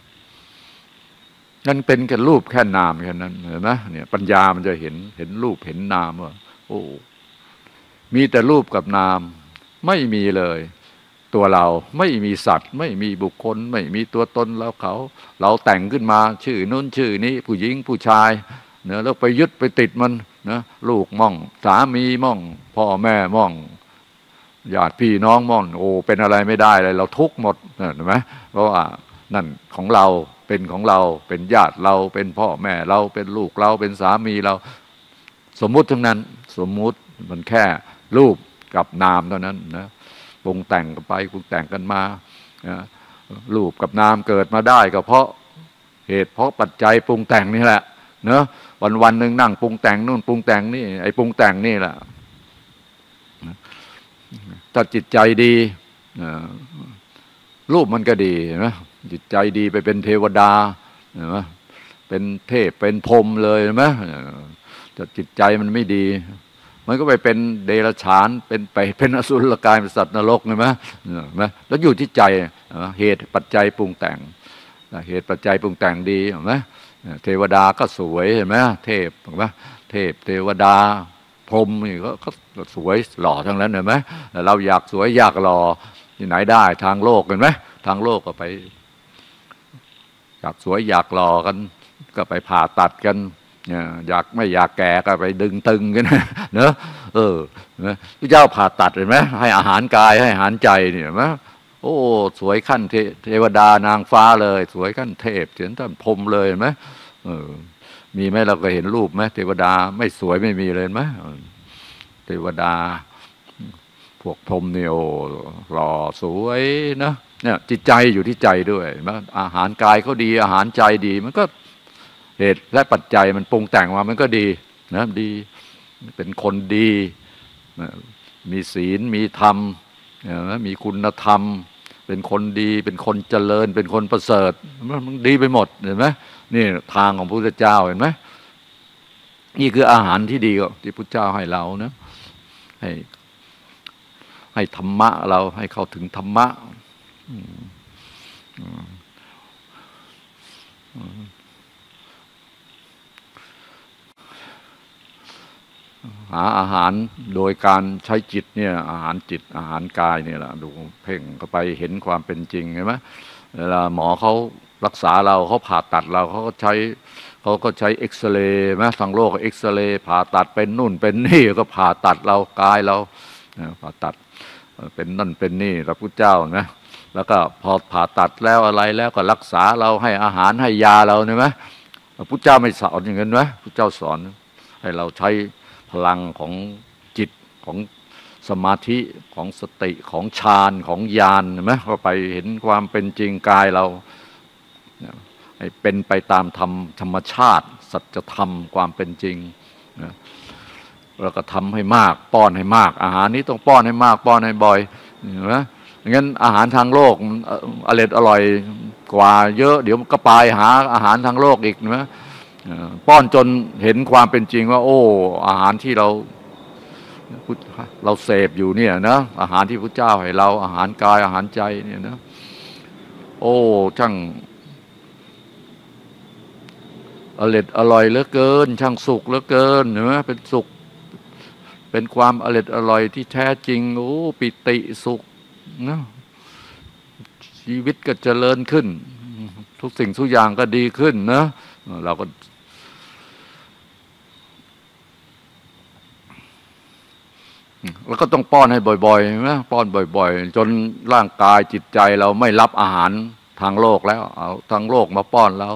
นั่นเป็นแค่รูปแค่นามแค่นั้นเห็นไหมเนี่ยปัญญามันจะเห็นรูปเห็นนามว่าโอ้มีแต่รูปกับนามไม่มีเลยตัวเราไม่มีสัตว์ไม่มีบุคคลไม่มีตัวตนเราแต่งขึ้นมาชื่อนู้นชื่อนี้ผู้หญิงผู้ชายเนอะแล้วไปยึดไปติดมันนะลูกม่องสามีม่องพ่อแม่ม่องญาติพี่น้องม่องโอ้เป็นอะไรไม่ได้เลยเราทุกข์หมดเห็นไหมเพราะว่านั่นของเราเป็นของเราเป็นญาติเราเป็นพ่อแม่เราเป็นลูกเราเป็นสามีเราสมมุติทั้งนั้นสมมุติมันแค่รูปกับนามเท่านั้นนะปรุงแต่งกันไปปรุงแต่งกันมารูปกับนามเกิดมาได้ก็เพราะเหตุเพราะปัจจัยปรุงแต่งนี่แหละเนอะวันหนึ่งนั่งปรุงแต่งนู่นปรุงแต่งนี่ไอ้ปรุงแต่งนี่แหละถ้าจิตใจดีรูปมันก็ดีนะจิตใจดีไปเป็นเทวดาเห็นไหมเป็นเทพเป็นพรหมเลยเห็นไหมแต่จิตใจมันไม่ดีมันก็ไปเป็นเดรัจฉานเป็นอสุรกายเป็นสัตว์นรกเห็นไหมแล้วอยู่ที่ใจเหตุปัจจัยปรุงแต่งเหตุปัจจัยปรุงแต่งดีเห็นไหมเทวดาก็สวยเห็นไหมเทพเห็นไหมเทพเทวดาพรหมนี่ก็สวยหล่อทั้งนั้นเห็นไหมเราอยากสวยอยากหล่อที่ไหนได้ทางโลกเห็นไหมทางโลกก็ไปอยากสวยอยากหล่อกันก็ไปผ่าตัดกันอยากไม่อยากแก่ก็ไปดึงตึงกันเนอะพระเจ้าผ่าตัดเห็นไหมให้อาหารกายให้อาหารใจเนี่ยเห็นไหมโอ้สวยขั้นเทวดานางฟ้าเลยสวยขั้นเทพเสียนท่านพรหมเลยเห็นไหมมีไหมเราก็เห็นรูปไหมเทวดาไม่สวยไม่มีเลยไหมเทวดาพวกพรหมเนี่ยโอ้หล่อสวยนะเนี่ยจิตใจอยู่ที่ใจด้วยอาหารกายเขาดีอาหารใจดีมันก็เหตุและปัจจัยมันปรุงแต่งมามันก็ดีนะดีเป็นคนดีมีศีลมีธรรมมีคุณธรรมเป็นคนดีเป็นคนเจริญเป็นคนประเสริฐมันดีไปหมดเห็นไหมนี่ทางของพระพุทธเจ้าเห็นไหมนี่คืออาหารที่ดีที่พระพุทธเจ้าให้เรานะให้ธรรมะเราให้เข้าถึงธรรมะหาอาหารโดยการใช้จิตเนี่ยอาหารจิตอาหารกายเนี่ยแหละดูเพ่งเข้าไปเห็นความเป็นจริงเห็นไหมเวลาหมอเขารักษาเราเขาผ่าตัดเราเขาก็ใช้เอ็กซเรย์ไหมทางโลกเอ็กซเรย์ผ่าตัดเป็นนู่นเป็นนี่ก็ผ่าตัดเรากายเราผ่าตัดเป็นนั่นเป็นนี่พระพุทธเจ้านะแล้วก็พอผ่าตัดแล้วอะไรแล้วก็รักษาเราให้อาหารให้ยาเราเนี่ยไหมพระพุทธเจ้าไม่สอนอย่างนั้นไหมพระพุทธเจ้าสอนให้เราใช้พลังของจิตของสมาธิของสติของฌานของญาณเห็นไหมเข้าไปเห็นความเป็นจริงกายเราให้เป็นไปตามธรรมชาติสัจธรรมความเป็นจริงแล้วก็ทำให้มากป้อนให้มากอาหารนี้ต้องป้อนให้มากป้อนให้บ่อยเห็นไหมงั้นอาหารทางโลกอร่อยกว่าเยอะเดี๋ยวก็ไปหาอาหารทางโลกอีกนะป้อนจนเห็นความเป็นจริงว่าโอ้อาหารที่เราเสพอยู่เนี่ยนะอาหารที่พระเจ้าให้เราอาหารกายอาหารใจเนี่ยนะโอ้ช่างอร่อยเหลือเกินช่างสุขเหลือเกินเห็นไหมเป็นสุขเป็นความอร่อยที่แท้จริงโอ้ปิติสุขนะชีวิตก็เจริญขึ้นทุกสิ่งทุกอย่างก็ดีขึ้นนะเราก็ต้องป้อนให้บ่อยๆนะป้อนบ่อยๆจนร่างกายจิตใจเราไม่รับอาหารทางโลกแล้วเอาทางโลกมาป้อนเรา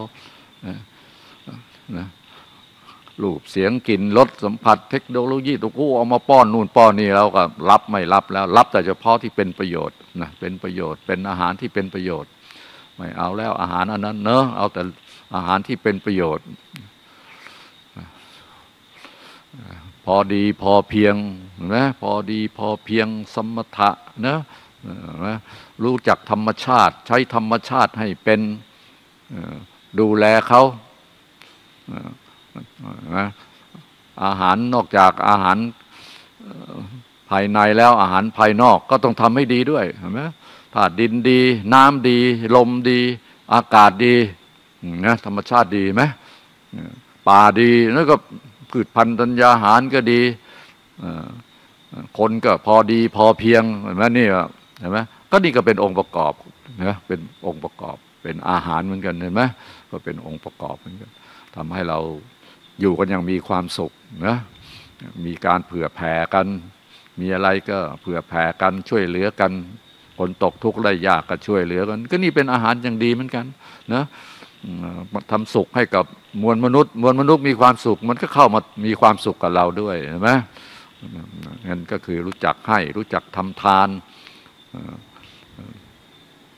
นะรูปเสียงกลิ่นรสสัมผัสเทคโนโลยีตัวกู้เอามาป้อนนู่นป้อนนี่เราก็รับไม่รับแล้วรับแต่เฉพาะที่เป็นประโยชน์นะเป็นประโยชน์เป็นอาหารที่เป็นประโยชน์ไม่เอาแล้วอาหารอันนั้นเนอะเอาแต่อาหารที่เป็นประโยชน์พอดีพอเพียงนะพอดีพอเพียงสมถะนะรู้จักธรรมชาติใช้ธรรมชาติให้เป็นดูแลเขาอาหารนอกจากอาหารภายในแล้วอาหารภายนอกก็ต้องทำให้ดีด้วยเห็นไหมถ้าดินดีน้ำดีลมดีอากาศดีนะธรรมชาติดีไหมป่าดีแล้วก็พืชพันธุ์ธัญญาหารก็ดีคนก็พอดีพอเพียงเห็นไหมนี่เห็นไหมก็นี่ก็เป็นองค์ประกอบนะเป็นองค์ประกอบเป็นอาหารเหมือนกันเห็นไหมก็เป็นองค์ประกอบเหมือนกันทำให้เราอยู่กันอย่างมีความสุขนะมีการเผื่อแผ่กันมีอะไรก็เผื่อแผ่กันช่วยเหลือกันคนตกทุกข์ได้ยากก็ช่วยเหลือกันก็นี่เป็นอาหารอย่างดีเหมือนกันนะทำสุขให้กับมวลมนุษย์มีความสุขมันก็เข้ามามีความสุขกับเราด้วยเห็นไหมงั้นก็คือรู้จักให้รู้จักทำทาน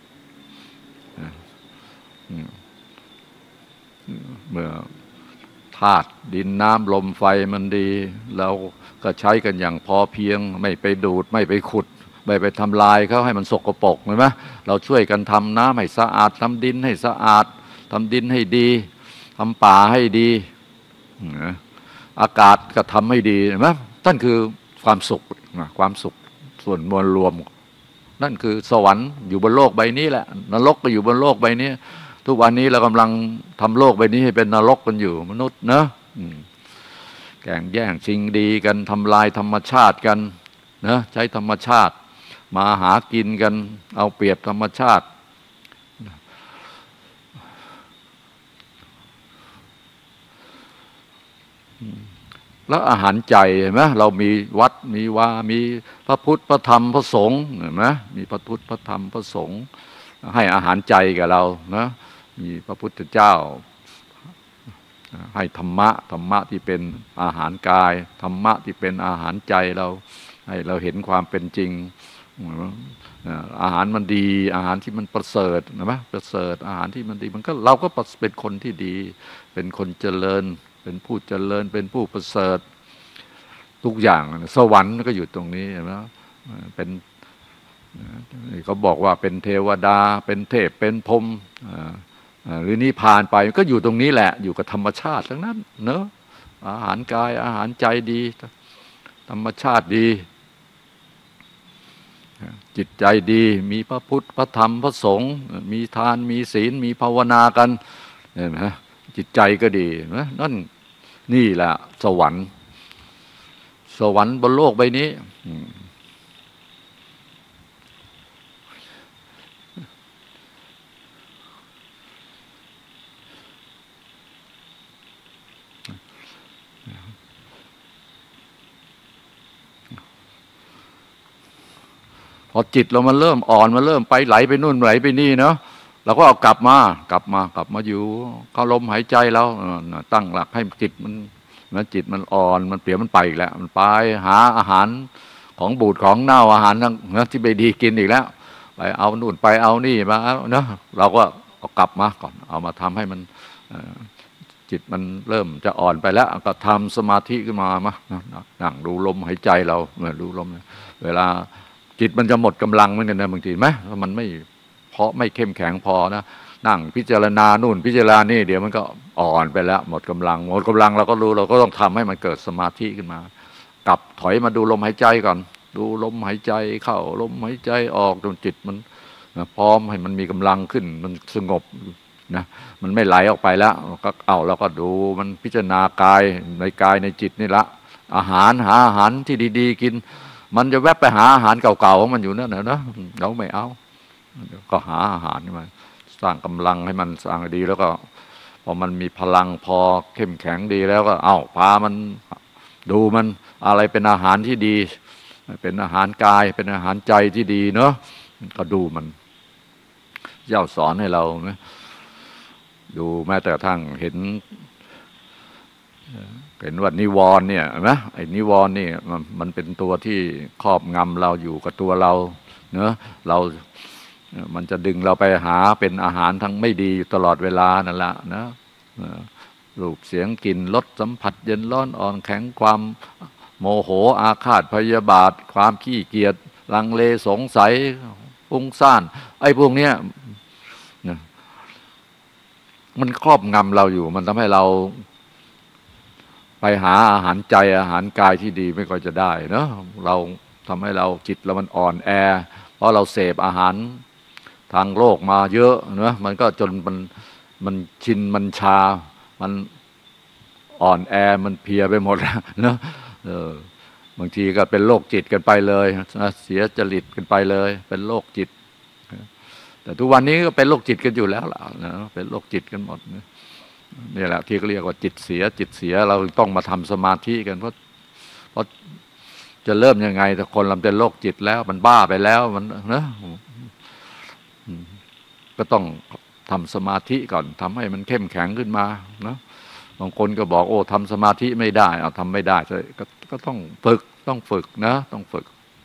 เมื่อทธาตุดินน้ำลมไฟมันดีเราก็ใช้กันอย่างพอเพียงไม่ไปดูดไม่ไปขุดไม่ไปทำลายเขาให้มันสกปรกเห็นไหมเราช่วยกันทำน้ำให้สะอาดทำดินให้สะอาดทำดินให้ดีทำป่าให้ดีอากาศก็ทำให้ดีเห็นไหมนั่นคือความสุขความสุขส่วนมวลรวมนั่นคือสวรรค์อยู่บนโลกใบนี้แหละนรกก็อยู่บนโลกใบนี้ทุกวันนี้เรากำลังทำโลกใบนี้ให้เป็นนรกกันอยู่มนุษย์เนอะแข่งแย่งชิงดีกันทำลายธรรมชาติกันนะใช้ธรรมชาติมาหากินกันเอาเปรียบธรรมชาติแล้วอาหารใจเห็นไหมเรามีวัดมีวามีพระพุทธพระธรรมพระสงฆ์เห็นไหมมีพระพุทธพระธรรมพระสงฆ์ให้อาหารใจกับเรานะมีพระพุทธเจ้าให้ธรรมะที่เป็นอาหารกายธรรมะที่เป็นอาหารใจเราให้เราเห็นความเป็นจริงอาหารมันดีอาหารที่มันประเสริฐนะมั้ยประเสริฐอาหารที่มันดีมันก็เราก็เป็นคนที่ดีเป็นคนเจริญเป็นผู้เจริญเป็นผู้ประเสริฐทุกอย่างสวรรค์ก็อยู่ตรงนี้นะเป็นเขาบอกว่าเป็นเทวดาเป็นเทพเป็นพรหมหรือนิพพานไปก็อยู่ตรงนี้แหละอยู่กับธรรมชาติทั้งนั้นเนอะอาหารกายอาหารใจดีธรรมชาติดีจิตใจดีมีพระพุทธพระธรรมพระสงฆ์มีทานมีศีลมีภาวนากันเห็นไหมจิตใจก็ดีนะนั่นนี่แหละสวรรค์บนโลกใบนี้พอจิตเรามันเริ่มอ่อนมันเริ่มไปไหลไปนู่นไหลไปนี่เนาะเราก็เอากลับมาอยู่เข้าลมหายใจแล้วตั้งหลักให้จิตมันจิตมันอ่อนมันเปลี่ยนมันไปอีกแล้วมันไปหาอาหารของบูดของเน่าอาหารที่ไม่ดีกินอีกแล้วไปเอานู่นไปเอานี่มาเนาะเราก็เอากลับมาก่อนเอามาทำให้มันจิตมันเริ่มจะอ่อนไปแล้วก็ทำสมาธิขึ้นมานั่งดูลมหายใจเราดูลมเวลาจิตมันจะหมดกำลังเหมือนกันนะบางทีไหมมันไม่เพราะไม่เข้มแข็งพอนะนั่งพิจารณานู่นพิจารณานี่เดี๋ยวมันก็อ่อนไปแล้วหมดกำลังเราก็รู้เราก็ต้องทำให้มันเกิดสมาธิขึ้นมากลับถอยมาดูลมหายใจก่อนดูลมหายใจเข้าลมหายใจออกจนจิตมันพร้อมให้มันมีกำลังขึ้นมันสงบนะมันไม่ไหลออกไปแล้วก็เราก็ดูมันพิจารณากายในจิตนี่ละอาหารหาอาหารที่ดีๆกินมันจะแวบไปหาอาหารเก่าๆของมันอยู่นั่นนะเราไม่เอาก็หาอาหารมาสร้างกำลังให้มันสร้างดีแล้วก็พอมันมีพลังพอเข้มแข็งดีแล้วก็พามันดูมันอะไรเป็นอาหารที่ดีเป็นอาหารกายเป็นอาหารใจที่ดีเนาะก็ดูมันเจ้าสอนให้เราดูแม้แต่ทั้งเห็นว่านิวรณ์เนี่ยนะไอ้นิวรณ์นี่มันเป็นตัวที่ครอบงำเราอยู่กับตัวเราเนอะมันจะดึงเราไปหาเป็นอาหารทั้งไม่ดีอยู่ตลอดเวลานั่นแหละนะรูปเสียงกลิ่นรสสัมผัสเย็นร้อนอ่อนแข็งความโมโหอาฆาตพยาบาทความขี้เกียจลังเลสงสัยฟุ้งซ่านไอ้พวกเนี้ยมันครอบงำเราอยู่มันทำให้เราไปหาอาหารใจอาหารกายที่ดีไม่ค่อยจะได้เนอะเราทำให้เราจิตเรามันอ่อนแอเพราะเราเสพอาหารทางโลกมาเยอะเนอะมันก็จนมันชินมันชามันอ่อนแอมันเพลียไปหมดเนอะบางทีก็เป็นโรคจิตกันไปเลยเสียจริตกันไปเลยเป็นโรคจิตแต่ทุกวันนี้ก็เป็นโรคจิตกันอยู่แล้วล่ะนะเป็นโรคจิตกันหมดนี่แหละที่เขาเรียกว่าจิตเสียเราต้องมาทำสมาธิกันเพราะจะเริ่มยังไงถ้าคนเราเป็นโรคจิตแล้วมันบ้าไปแล้วมันนะก็ต้องทำสมาธิก่อนทำให้มันเข้มแข็งขึ้นมานะบางคนก็บอกโอ้ทำสมาธิไม่ได้ทำไม่ได้ก็ต้องฝึกนะต้องฝึก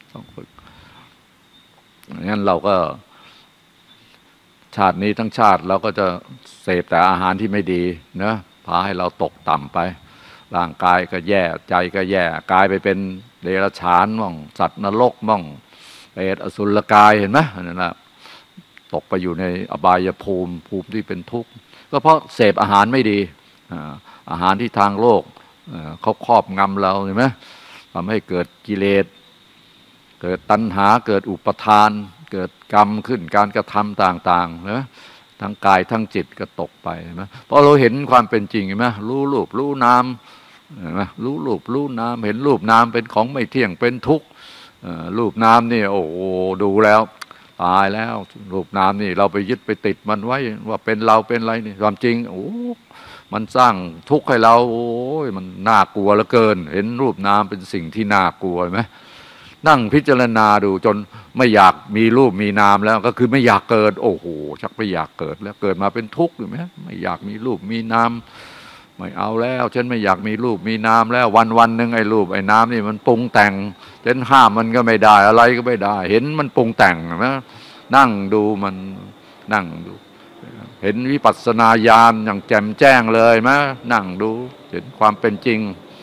งั้นเราก็ชาตินี้ทั้งชาติเราก็จะเสพแต่อาหารที่ไม่ดีนะพาให้เราตกต่ำไปร่างกายก็แย่ใจก็แย่กลายไปเป็นเดรัจฉานมั่งสัตว์นรกมั่งเปรตอสุรกายเห็นไหมนั่นแหละตกไปอยู่ในอบายภูมิที่เป็นทุกข์ก็เพราะเสพอาหารไม่ดีอาหารที่ทางโลกเขาครอบงำเราเห็นไหมทำให้เกิดกิเลสเกิดตัณหาเกิดอุปทานเกิดกรรมขึ้นการกระทำต่างๆนะทั้งกายทั้งจิตก็ตกไปเห็นไหมเพราะเราเห็นความเป็นจริงเห็นไหมรู้รูปรู้นามเห็นไหมรู้รูปรู้นามเห็นรูปนามเป็นของไม่เที่ยงเป็นทุกข์รูปนามนี่โอ้โหดูแล้วตายแล้วรูปนามนี่เราไปยึดไปติดมันไว้ว่าเป็นเราเป็นอะไรนี่ความจริงโอ้มันสร้างทุกข์ให้เราโอ้ยมันน่ากลัวเหลือเกินเห็นรูปนามเป็นสิ่งที่น่ากลัวไหมนั่งพิจารณาดูจนไม่อยากมีรูปมีนามแล้วก็คือไม่อยากเกิดโอ้โหชักไม่อยากเกิดแล้วเกิดมาเป็นทุกข์หรือไหมไม่อยากมีรูปมีนามไม่เอาแล้วฉันไม่อยากมีรูปมีนามแล้ววันหนึ่งไอ้รูปไอ้นามนี่มันปรุงแต่งฉันห้ามมันก็ไม่ได้อะไรก็ไม่ได้เห็นมันปรุงแต่งนะนั่งดูมันนั่งดูเห็นวิปัสสนาญาณอย่างแจ่มแจ้งเลยมะนั่งดูเห็นความเป็นจริง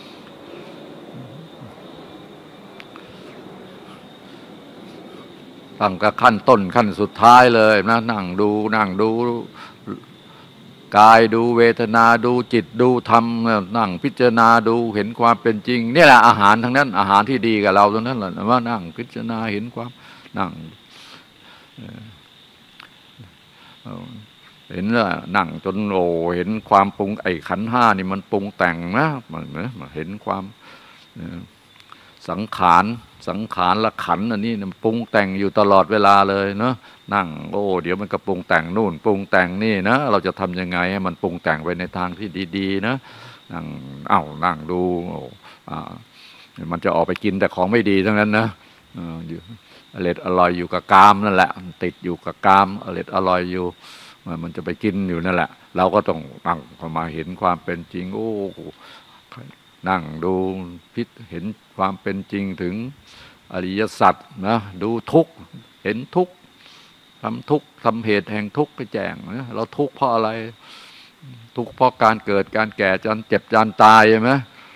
ตั้งแต่ขั้นต้นขั้นสุดท้ายเลยนะนั่งดูกายดูเวทนาดูจิตดูธรรมนั่งพิจารณาดูเห็นความเป็นจริงนี่แหละอาหารทั้งนั้นอาหารที่ดีกับเราทั้งนั้นแหละว่านั่งพิจารณาเห็นความนั่งเห็นแล้วนั่งจนโอเห็นความปรุงไอ้ขันธ์ห้านี่มันปรุงแต่งนะมันเห็นความสังขารละขันธ์อันนี้มันปรุงแต่งอยู่ตลอดเวลาเลยเนาะนั่งโอ้เดี๋ยวมันก็ปรุงแต่งนู่นปรุงแต่งนี่นะเราจะทำยังไงให้มันปรุงแต่งไปในทางที่ดีๆนะนั่งนั่งดูมันจะออกไปกินแต่ของไม่ดีทั้งนั้นนะอยู่อร่อยอยู่กับกามนั่นแหละติดอยู่กับกามอร่อยอยู่มันจะไปกินอยู่นั่นแหละเราก็ต้องนั่งมาเห็นความเป็นจริงโอ้นั่งดูพิจเห็นความเป็นจริงถึงอริยสัจนะดูทุกข์เห็นทุกข์ทำเหตุแห่งทุกข์ไปแจ้งนะเราทุกข์เพราะอะไรทุกข์เพราะการเกิดการแก่การเจ็บการตายใช่ไหม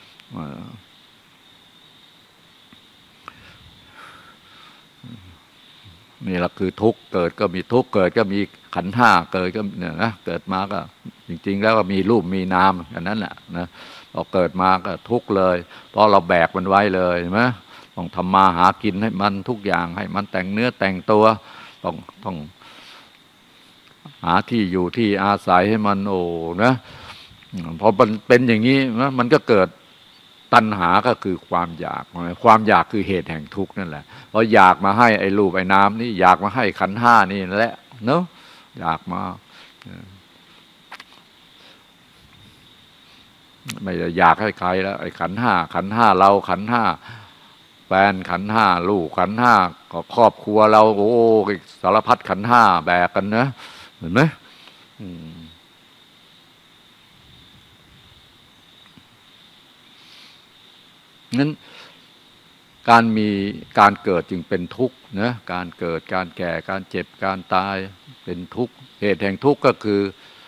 นี่แหละคือทุกข์เกิดก็มีทุกข์เกิดก็มีขันธ์ห้าเกิดก็เนี่ยนะเกิดมาก็จริงๆแล้วก็มีรูปมีนามอันนั้นแหละนะเราเกิดมาก็ทุกข์เลยเพราะเราแบกมันไว้เลยใช่ไหมต้องทำมาหากินให้มันทุกอย่างให้มันแต่งเนื้อแต่งตัวต้องหาที่อยู่ที่อาศัยให้มันโอ้นะพอมันเป็นอย่างนี้นะมันก็เกิดตัณหาก็คือความอยากคือเหตุแห่งทุกข์นั่นแหละเพราะอยากมาให้ไอ้รูปไอ้นามนี่อยากมาให้ขันธ์ห้านี่แหละเนาะอยากมาไม่อยากให้ใครแล้วไอ้ขันธ์ห้าเราขันธ์ห้าแฟนขันธ์ห้าลูกขันธ์ห้าก็ครอบครัวเราโอ้สารพัดขันธ์ห้าแบกกันนะเห็นไหมนั้นการเกิดจึงเป็นทุกข์นะการเกิดการแก่การเจ็บการตายเป็นทุกข์เหตุแห่งทุกข์ก็คือ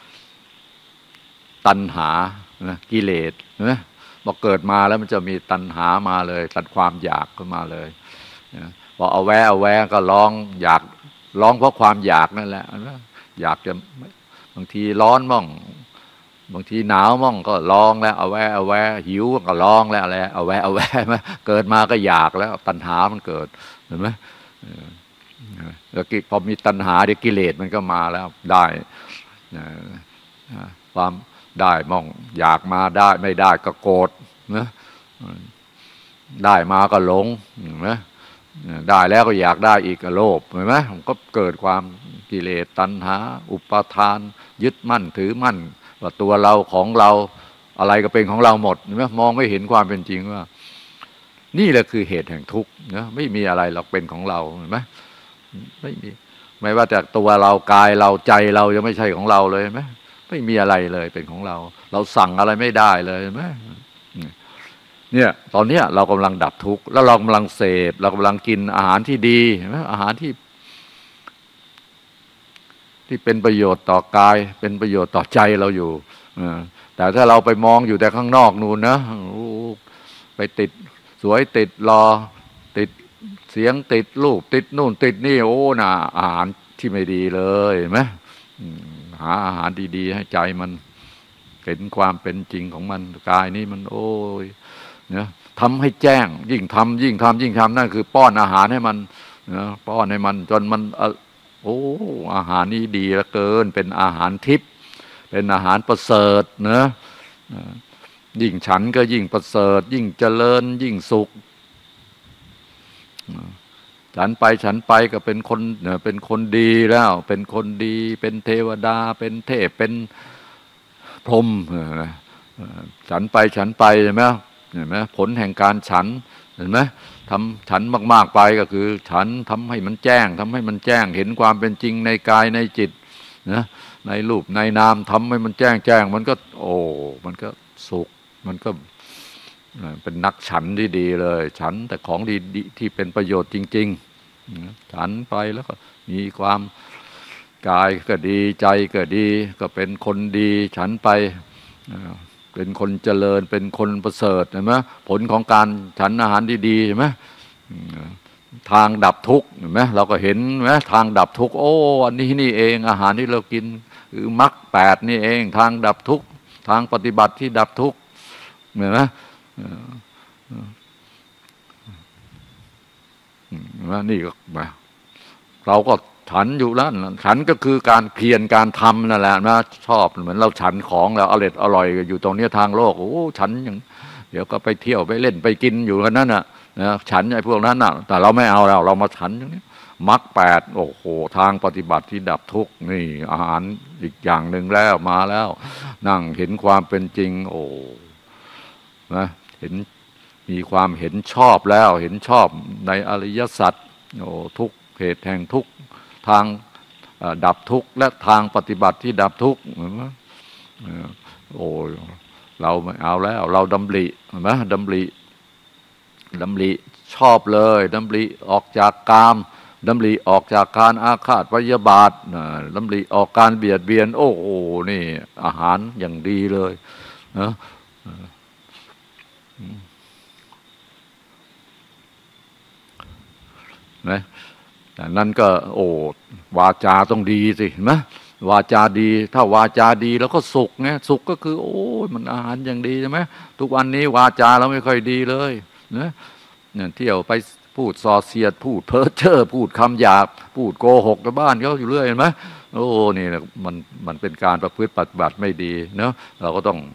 ตัณหานะกิเลสนะพอเกิดมาแล้วมันจะมีตัณหามาเลยตัดความอยากขึ้นมาเลยนะพอเอาแวะก็ร้องอยากร้องเพราะความอยากนั่นแหละอยากจะบางทีร้อนบ้างบางทีหนาวบ้างก็ร้องแล้วเอาแวะหิวก็ร้องแล้วอะไรเอาแวะมาเกิดมาก็อยากแล้วตัณหามันเกิดเห็นไหมแล้วพอมีตัณหาเดี๋ยวกิเลสมันก็มาแล้วได้ความได้มั่งอยากมาได้ไม่ได้ก็โกรธนะได้มาก็หลงเห็นไหมได้แล้วก็อยากได้อีกก็โลภเห็นไหมมันก็เกิดความกิเลสตัณหาอุปาทานยึดมั่นถือมั่นว่าตัวเราของเราอะไรก็เป็นของเราหมดเห็นไหมมองไม่เห็นความเป็นจริงว่านี่แหละคือเหตุแห่งทุกข์นะไม่มีอะไรหรอกเป็นของเราเห็นไหมไม่มีไม่ว่าแต่ตัวเรากายเราใจเรายังไม่ใช่ของเราเลยไหมไม่มีอะไรเลยเป็นของเราเราสั่งอะไรไม่ได้เลยไหมเนี่ยตอนเนี้ยเรากำลังดับทุกข์แล้วเรากำลังเสพเรากำลังกินอาหารที่ดีเห็นไหมอาหารที่เป็นประโยชน์ต่อกายเป็นประโยชน์ต่อใจเราอยู่แต่ถ้าเราไปมองอยู่แต่ข้างนอกนู่นนะไปติดสวยติดรอติดเสียงติดรูปติดนู่นติดนี่โอ้น่ะอาหารที่ไม่ดีเลยเห็นไหมหาอาหารดีๆให้ใจมันเห็นความเป็นจริงของมันกายนี้มันโอ้ยเนี่ยทำให้แจ้งยิ่งทำยิ่งทำนั่นคือป้อนอาหารให้มันนะป้อนให้มันจนมันโอ้อาหารนี้ดีเหลือเกินเป็นอาหารทิพย์เป็นอาหารประเสริฐนะยิ่งฉันก็ยิ่งประเสริฐยิ่งเจริญยิ่งสุขฉันไปก็เป็นคนดีแล้วเป็นคนดีเป็นเทวดาเป็นเทพเป็นพรหมฉันไปเห็นไหมผลแห่งการฉันเห็นไหมทำฉันมากๆไปก็คือฉันทำให้มันแจ้งเห็นความเป็นจริงในกายในจิตนะในรูปในนามทำให้มันแจ้งมันก็มันก็สุขมันก็เป็นนักฉันที่ดีเลยฉันแต่ของดีที่เป็นประโยชน์จริงๆฉันไปแล้วก็มีความกายก็ดีใจก็ดีก็เป็นคนดีฉันไปเป็นคนเจริญเป็นคนประเสริฐเห็นไหมผลของการฉันอาหารดีๆเห็นไหมทางดับทุกข์เห็นไหมเราก็เห็นไหมทางดับทุกข์อันนี้นี่เองอาหารที่เรากินคือมรรค8นี่เองทางดับทุกข์ทางปฏิบัติที่ดับทุกข์เห็นไหมนี่ก็เราก็ฉันอยู่แล้วฉันก็คือการเพียรการทำนั่นแหละนะชอบเหมือนเราฉันของแล้วอร่อยอยู่ตรงนี้ทางโลกฉันอย่างเดี๋ยวก็ไปเที่ยวไปเล่นไปกินอยู่กันนั่นน่ะนะฉันไอ้พวกนั้นน่ะแต่เราไม่เอาเรามาฉันอย่างนี้มรรค8โอ้โหทางปฏิบัติที่ดับทุกข์นี่อาหารอีกอย่างหนึ่งแล้วมาแล้วนั่งเห็นความเป็นจริงนะเห็นมีความเห็นชอบแล้วเห็นชอบในอริยสัจทุกเหตุแห่งทุกข์ทางดับทุกข์และทางปฏิบัติที่ดับทุกข์เห็นไหมเราไม่เอาแล้วเราดำริเห็นไหมดำริชอบเลยดำริออกจากกามดำริออกจากการอาฆาตพยาบาทดำริออกการเบียดเบียนนี่อาหารอย่างดีเลยนะนะนั่นก็วาจาต้องดีสิเห็นไหมวาจาดีถ้าวาจาดีแล้วก็สุขไงสุขก็คือมันอาหารอย่างดีใช่ไหมทุกวันนี้วาจาเราไม่ค่อยดีเลยนะเที่ยวไปพูดส่อเสียดพูดเพ้อเจ้อพูดคำหยาบพูดโกหกกับบ้านเขาอยู่เรื่อยเห็นไหมนี่มันเป็นการประพฤติปฏิบัติไม่ดีเนาะเราก็ต้อง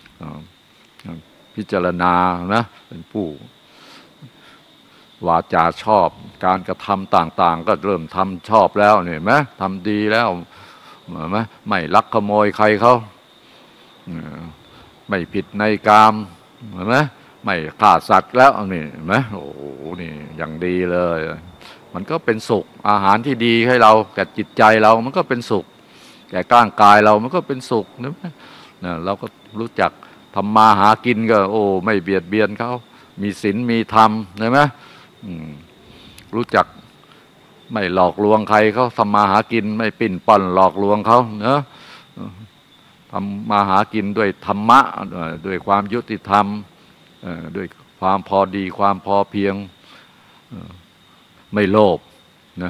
พิจารณานะเป็นผู้วาจาชอบการกระทำต่างๆก็เริ่มทำชอบแล้วเห็นไหมทำดีแล้วไม่ลักขโมยใครเขาไม่ผิดในกามเห็นไหมไม่ฆ่าสัตว์แล้วนี่เห็นไหมนี่อย่างดีเลยมันก็เป็นสุขอาหารที่ดีให้เราแก่จิตใจเรามันก็เป็นสุขแก่ร่างกายเรามันก็เป็นสุขนะเราก็รู้จักทำมาหากินก็ไม่เบียดเบียนเขามีศีลมีธรรมใช่ไหมรู้จักไม่หลอกลวงใครเขาทำมาหากินไม่ปิ้นป้อนหลอกลวงเขาเนอะทำมาหากินด้วยธรรมะด้วยความยุติธรรมด้วยความพอดีความพอเพียงไม่โลภนะ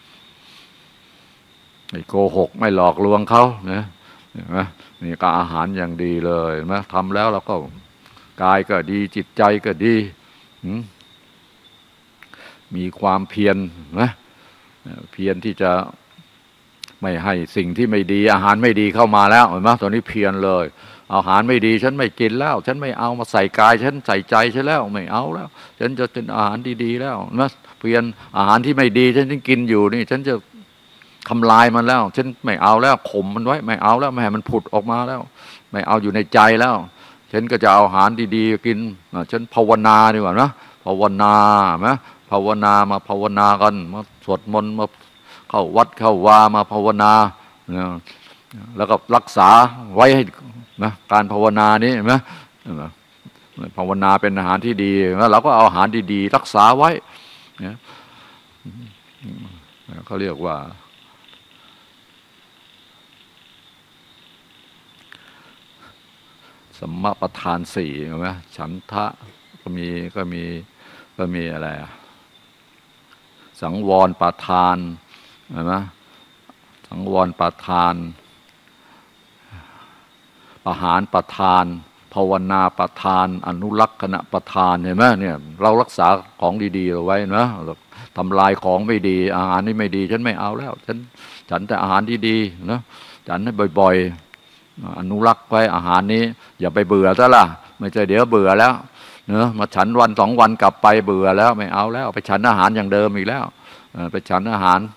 ไม่โกหกไม่หลอกลวงเขานะนี่ก็อาหารอย่างดีเลยนะทำแล้วเราก็กายก็ดีจิตใจก็ดีมีความเพียรนะเพียรที่จะไม่ให้สิ่งที่ไม่ดีอาหารไม่ดีเข้ามาแล้วเห็นไหมตอนนี้เพียรเลยอาหารไม่ดีฉันไม่กินแล้วฉันไม่เอามาใส่กายฉันใส่ใจฉันแล้วไม่เอาแล้วฉันจะกินอาหารดีๆแล้วนะเพียรอาหารที่ไม่ดีฉันกินอยู่นี่ฉันจะทำลายมันแล้วฉันไม่เอาแล้วข่มมันไว้ไม่เอาแล้วไม่ให้มันผุดออกมาแล้วไม่เอาอยู่ในใจแล้วฉันก็จะเอาอาหารดีๆกินฉันภาวนาดีกว่านะภาวนาไหมภาวนามาภาวนากันมาสวดมนต์มาเข้าวัดเข้าวามาภาวนาแล้วก็รักษาไว้ให้นะการภาวนานี้เห็นไหมภาวนาเป็นอาหารที่ดีแล้วเราก็เอาอาหารดีๆรักษาไว้เขาเรียกว่าสัมมาประธานสี่ใช่ไหมฉันทะก็มีอะไรสังวรประธานใช่ไหมสังวรประธานประหารประธานภาวนาประธานอนุรักษณประธานเห็นไหมเนี่ยเรารักษาของดีๆเอาไว้นะทำลายของไม่ดีอาหารนี่ไม่ดีฉันไม่เอาแล้วฉันแต่อาหารดีๆนะฉันให้บ่อยๆอนุรักษ์ไว้อาหารนี้อย่าไปเบื่อซะล่ะไม่ใช่เดี๋ยวเบื่อแล้วเนอะมาฉันวันสองวันกลับไปเบื่อแล้วไม่เอาแล้วไปฉันอาหารอย่างเดิมอีกแล้วไปฉันอาหาร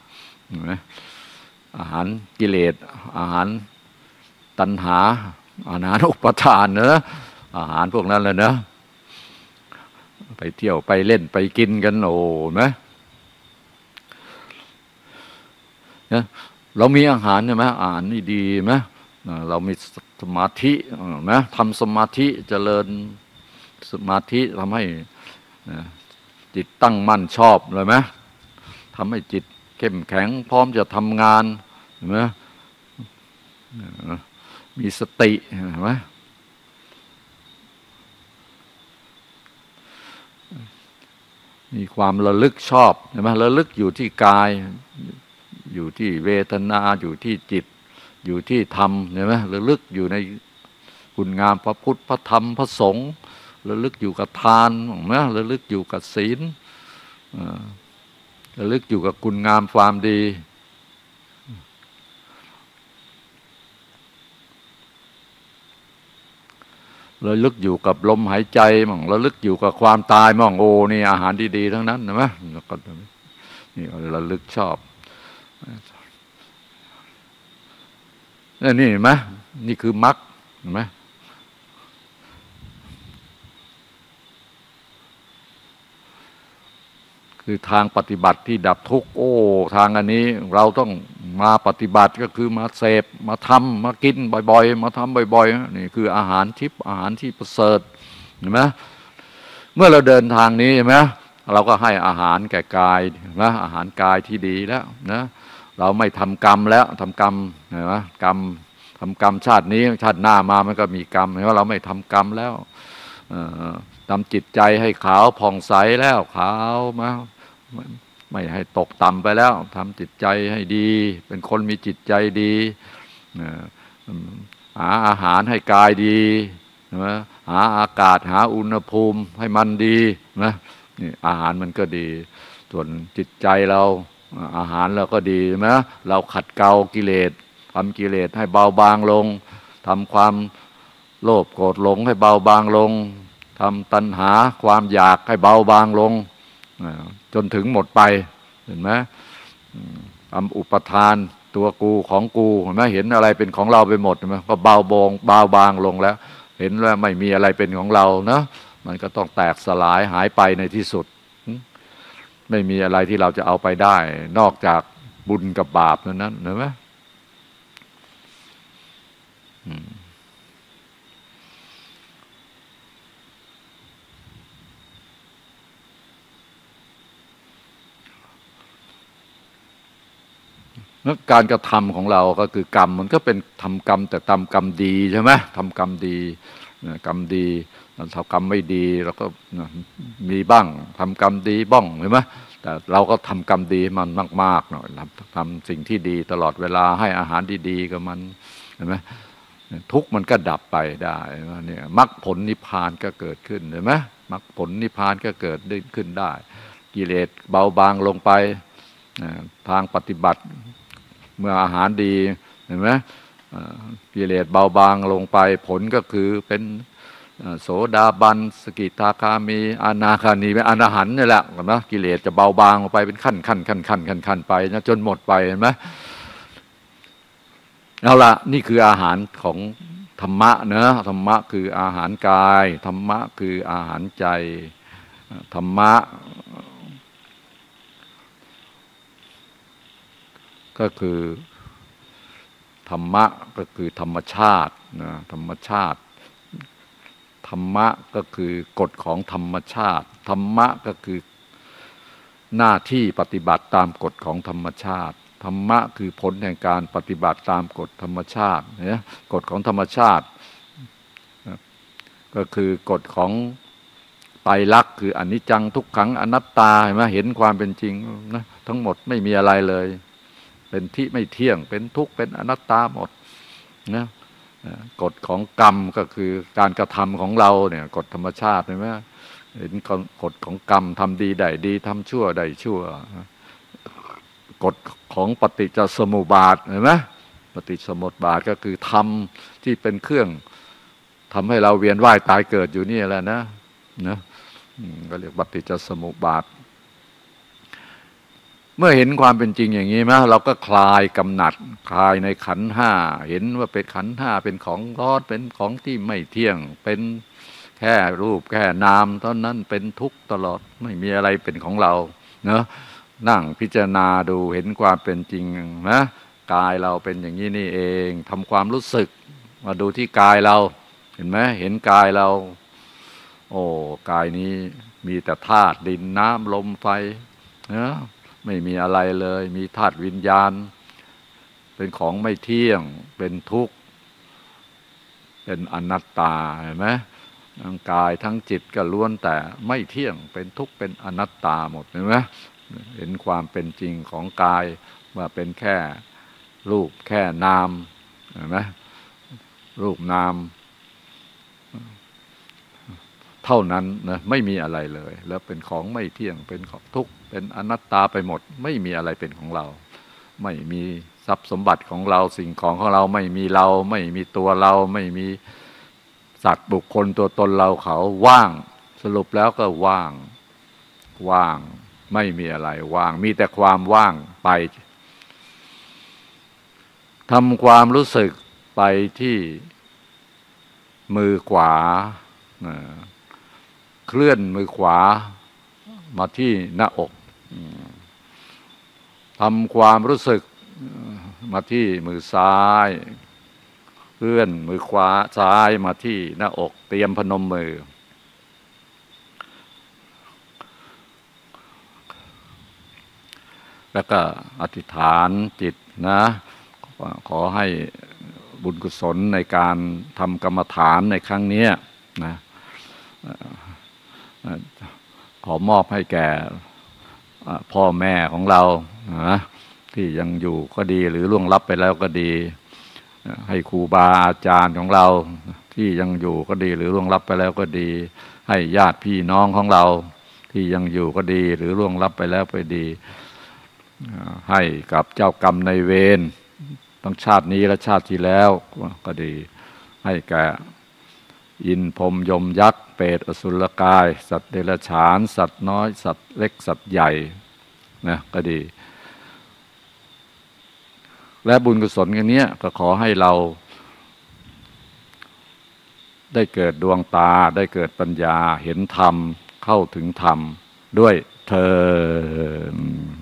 กิเลสอาหารตัณหาอาหารอุปทานเนอะอาหารพวกนั้นเลยเนอะไปเที่ยวไปเล่นไปกินกันโอ้ไหมเนี่ยเรามีอาหารใช่ไหมอาหารนี่ดีไหมเรามีสมาธิไหมทำสมาธิเจริญสมาธิทำให้จิตตั้งมั่นชอบเลยไหมทำให้จิตเข้มแข็งพร้อมจะทำงานเห็นไหมมีสติเห็นไหมมีความระลึกชอบเห็นไหมระลึกอยู่ที่กายอยู่ที่เวทนาอยู่ที่จิตอยู่ที่ธรรมเห็นไหมระลึกอยู่ในคุณงามพระพุทธพระธรรมพระสงฆ์ระลึกอยู่กับทานนะระลึกอยู่กับศีลระลึกอยู่กับคุณงามความดีระลึกอยู่กับลมหายใจมั่งระลึกอยู่กับความตายมั่งโอ้นี่อาหารดีๆทั้งนั้นนะมั้ยนี่ระลึกชอบนี่เห็นไหมนี่คือมรรคเห็นไหมคือทางปฏิบัติที่ดับทุกข์โอ้ทางอันนี้เราต้องมาปฏิบัติก็คือมาเสพมาทำมากินบ่อยๆมาทำบ่อยๆนี่คืออาหารทิพย์อาหารที่ประเสริฐเห็นไหมเมื่อเราเดินทางนี้เห็นไหมเราก็ให้อาหารแก่กายนะอาหารกายที่ดีแล้วนะเราไม่ทำกรรมแล้วทำกรรมเห็นไหมกรรมทำกรรมชาตินี้ชาติหน้ามามันก็มีกรรมเห็นว่าเราไม่ทำกรรมแล้วทำจิตใจให้ขาวผ่องใสแล้วขาวมาไม่ให้ตกต่ำไปแล้วทำจิตใจให้ดีเป็นคนมีจิตใจดีหาอาหารให้กายดีนะหาอากาศหาอุณหภูมิให้มันดีนะนี่อาหารมันก็ดีส่วนจิตใจเราอาหารเราก็ดีนะเราขัดเกลากิเลสทำกิเลสให้เบาบางลงทำความโลภโกรธหลงให้เบาบางลงทำตัณหาความอยากให้เบาบางลงจนถึงหมดไปเห็นไหมทำอุปทานตัวกูของกูเห็นไหมเห็นอะไรเป็นของเราไปหมดเห็นไหมก็เบาบางลงแล้วเห็นว่าไม่มีอะไรเป็นของเรานะมันก็ต้องแตกสลายหายไปในที่สุดไม่มีอะไรที่เราจะเอาไปได้นอกจากบุญกับบาปนั้นเห็นไหมการกระทำของเราก็คือกรรมมันก็เป็นทำกรรมแต่ทำกรรมดีใช่ไหมทำกรรมดีกรรมดีทำกรรมไม่ดีเราก็มีบ้างทำกรรมดีบ้างเห็นไหมแต่เราก็ทำกรรมดีมันมากๆหน่อยทำสิ่งที่ดีตลอดเวลาให้อาหารดีๆกับมันเห็นไหมทุกข์มันก็ดับไปได้เนี่ยมรรคผลนิพพานก็เกิดขึ้นเห็นไหมมรรคผลนิพพานก็เกิดขึ้นได้กิเลสเบาบางลงไปทางปฏิบัติเมื่ออาหารดีเห็นไหมกิเลสเบาบางลงไปผลก็คือเป็นโสดาบันสกิทาคามีอนาคามีเป็นอรหันต์นี่แหละนะกิเลสจะเบาบางลงไปเป็นขั้นไปนะจนหมดไปเห็นไหมเอาละนี่คืออาหารของธรรมะเนอะธรรมะคืออาหารกายธรรมะคืออาหารใจธรรมะก็คือธรรมะก็คือธรรมชาตินะธรรมชาติธรรมะก็คือกฎของธรรมชาติธรรมะก็คือหน้าที่ปฏิบัติตามกฎของธรรมชาติธรรมะคือผลแห่งการปฏิบัติตามกฎธรรมชาติเนี่ยกฎของธรรมชาติก็คือกฎของไตรลักษณ์คืออนิจจังทุกขังอนัตตาเห็นไหมเห็นความเป็นจริงนะทั้งหมดไม่มีอะไรเลยเป็นที่ไม่เที่ยงเป็นทุกข์เป็นอนัตตาหมดนะกฎของกรรมก็คือการกระทำของเราเนี่ยกฎธรรมชาติเห็นไหมเห็นกฎของกรรมทำดีได้ดีทำชั่วได้ชั่วกฎของปฏิจจสมุปบาทเห็นไหมปฏิจจสมุปบาทก็คือธรรมที่เป็นเครื่องทำให้เราเวียนว่ายตายเกิดอยู่นี่แหละนะก็เรียกปฏิจจสมุปบาทเมื่อเห็นความเป็นจริงอย่างนี้ไหมเราก็คลายกำหนัดคลายในขันธ์ห้าเห็นว่าเป็นขันธ์ห้าเป็นของร้อนเป็นของที่ไม่เที่ยงเป็นแค่รูปแค่นามเท่านั้นเป็นทุกข์ตลอดไม่มีอะไรเป็นของเราเนอะนั่งพิจารณาดูเห็นความเป็นจริงนะกายเราเป็นอย่างนี้นี่เองทำความรู้สึกมาดูที่กายเราเห็นไหมเห็นกายเราโอ้กายนี้มีแต่ธาตุดินน้ำลมไฟนะไม่มีอะไรเลยมีธาตุวิญญาณเป็นของไม่เที่ยงเป็นทุกข์เป็นอนัตตาเห็นไหมทั้งกายทั้งจิตก็ล้วนแต่ไม่เที่ยงเป็นทุกข์เป็นอนัตตาหมดเห็นไหมเห็นความเป็นจริงของกายว่าเป็นแค่รูปแค่นามเห็นไหมรูปนามเท่านั้นนะไม่มีอะไรเลยแล้วเป็นของไม่เที่ยงเป็นของทุกข์เป็นอนัตตาไปหมดไม่มีอะไรเป็นของเราไม่มีทรัพย์สมบัติของเราสิ่งของของเราไม่มีเราไม่มีตัวเราไม่มีสัตว์บุคคลตัวตนเราเขาว่างสรุปแล้วก็ว่างไม่มีอะไรว่างมีแต่ความว่างไปทำความรู้สึกไปที่มือขวาเคลื่อนมือขวามาที่หน้าอกทำความรู้สึกมาที่มือซ้ายเคลื่อนมือขวาซ้ายมาที่หน้าอกเตรียมพนมมือแล้วก็อธิษฐานจิตนะขอให้บุญกุศลในการทำกรรมฐานในครั้งนี้นะขอมอบให้แก่พ่อแม่ของเรานะที่ยังอยู่ก็ดีหรือล่วงลับไปแล้วก็ดีให้ครูบาอาจารย์ของเราที่ยังอยู่ก็ดีหรือล่วงลับไปแล้วก็ดีให้ญาติพี่น้องของเราที่ยังอยู่ก็ดีหรือล่วงลับไปแล้วก็ดีให้กับเจ้ากรรมนายเวรทั้งชาตินี้และชาติที่แล้วก็ดีให้แก่อินพรหมยมยักษ์เปรตอสุรกายสัตว์เดรัจฉานสัตว์น้อยสัตว์เล็กสัตว์ใหญ่นะก็ดีและบุญกุศลกันนี้ก็ขอให้เราได้เกิดดวงตาได้เกิดปัญญาเห็นธรรมเข้าถึงธรรมด้วยเถิด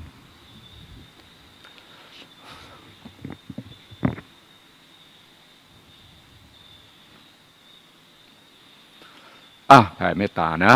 แผ่เมตตานะ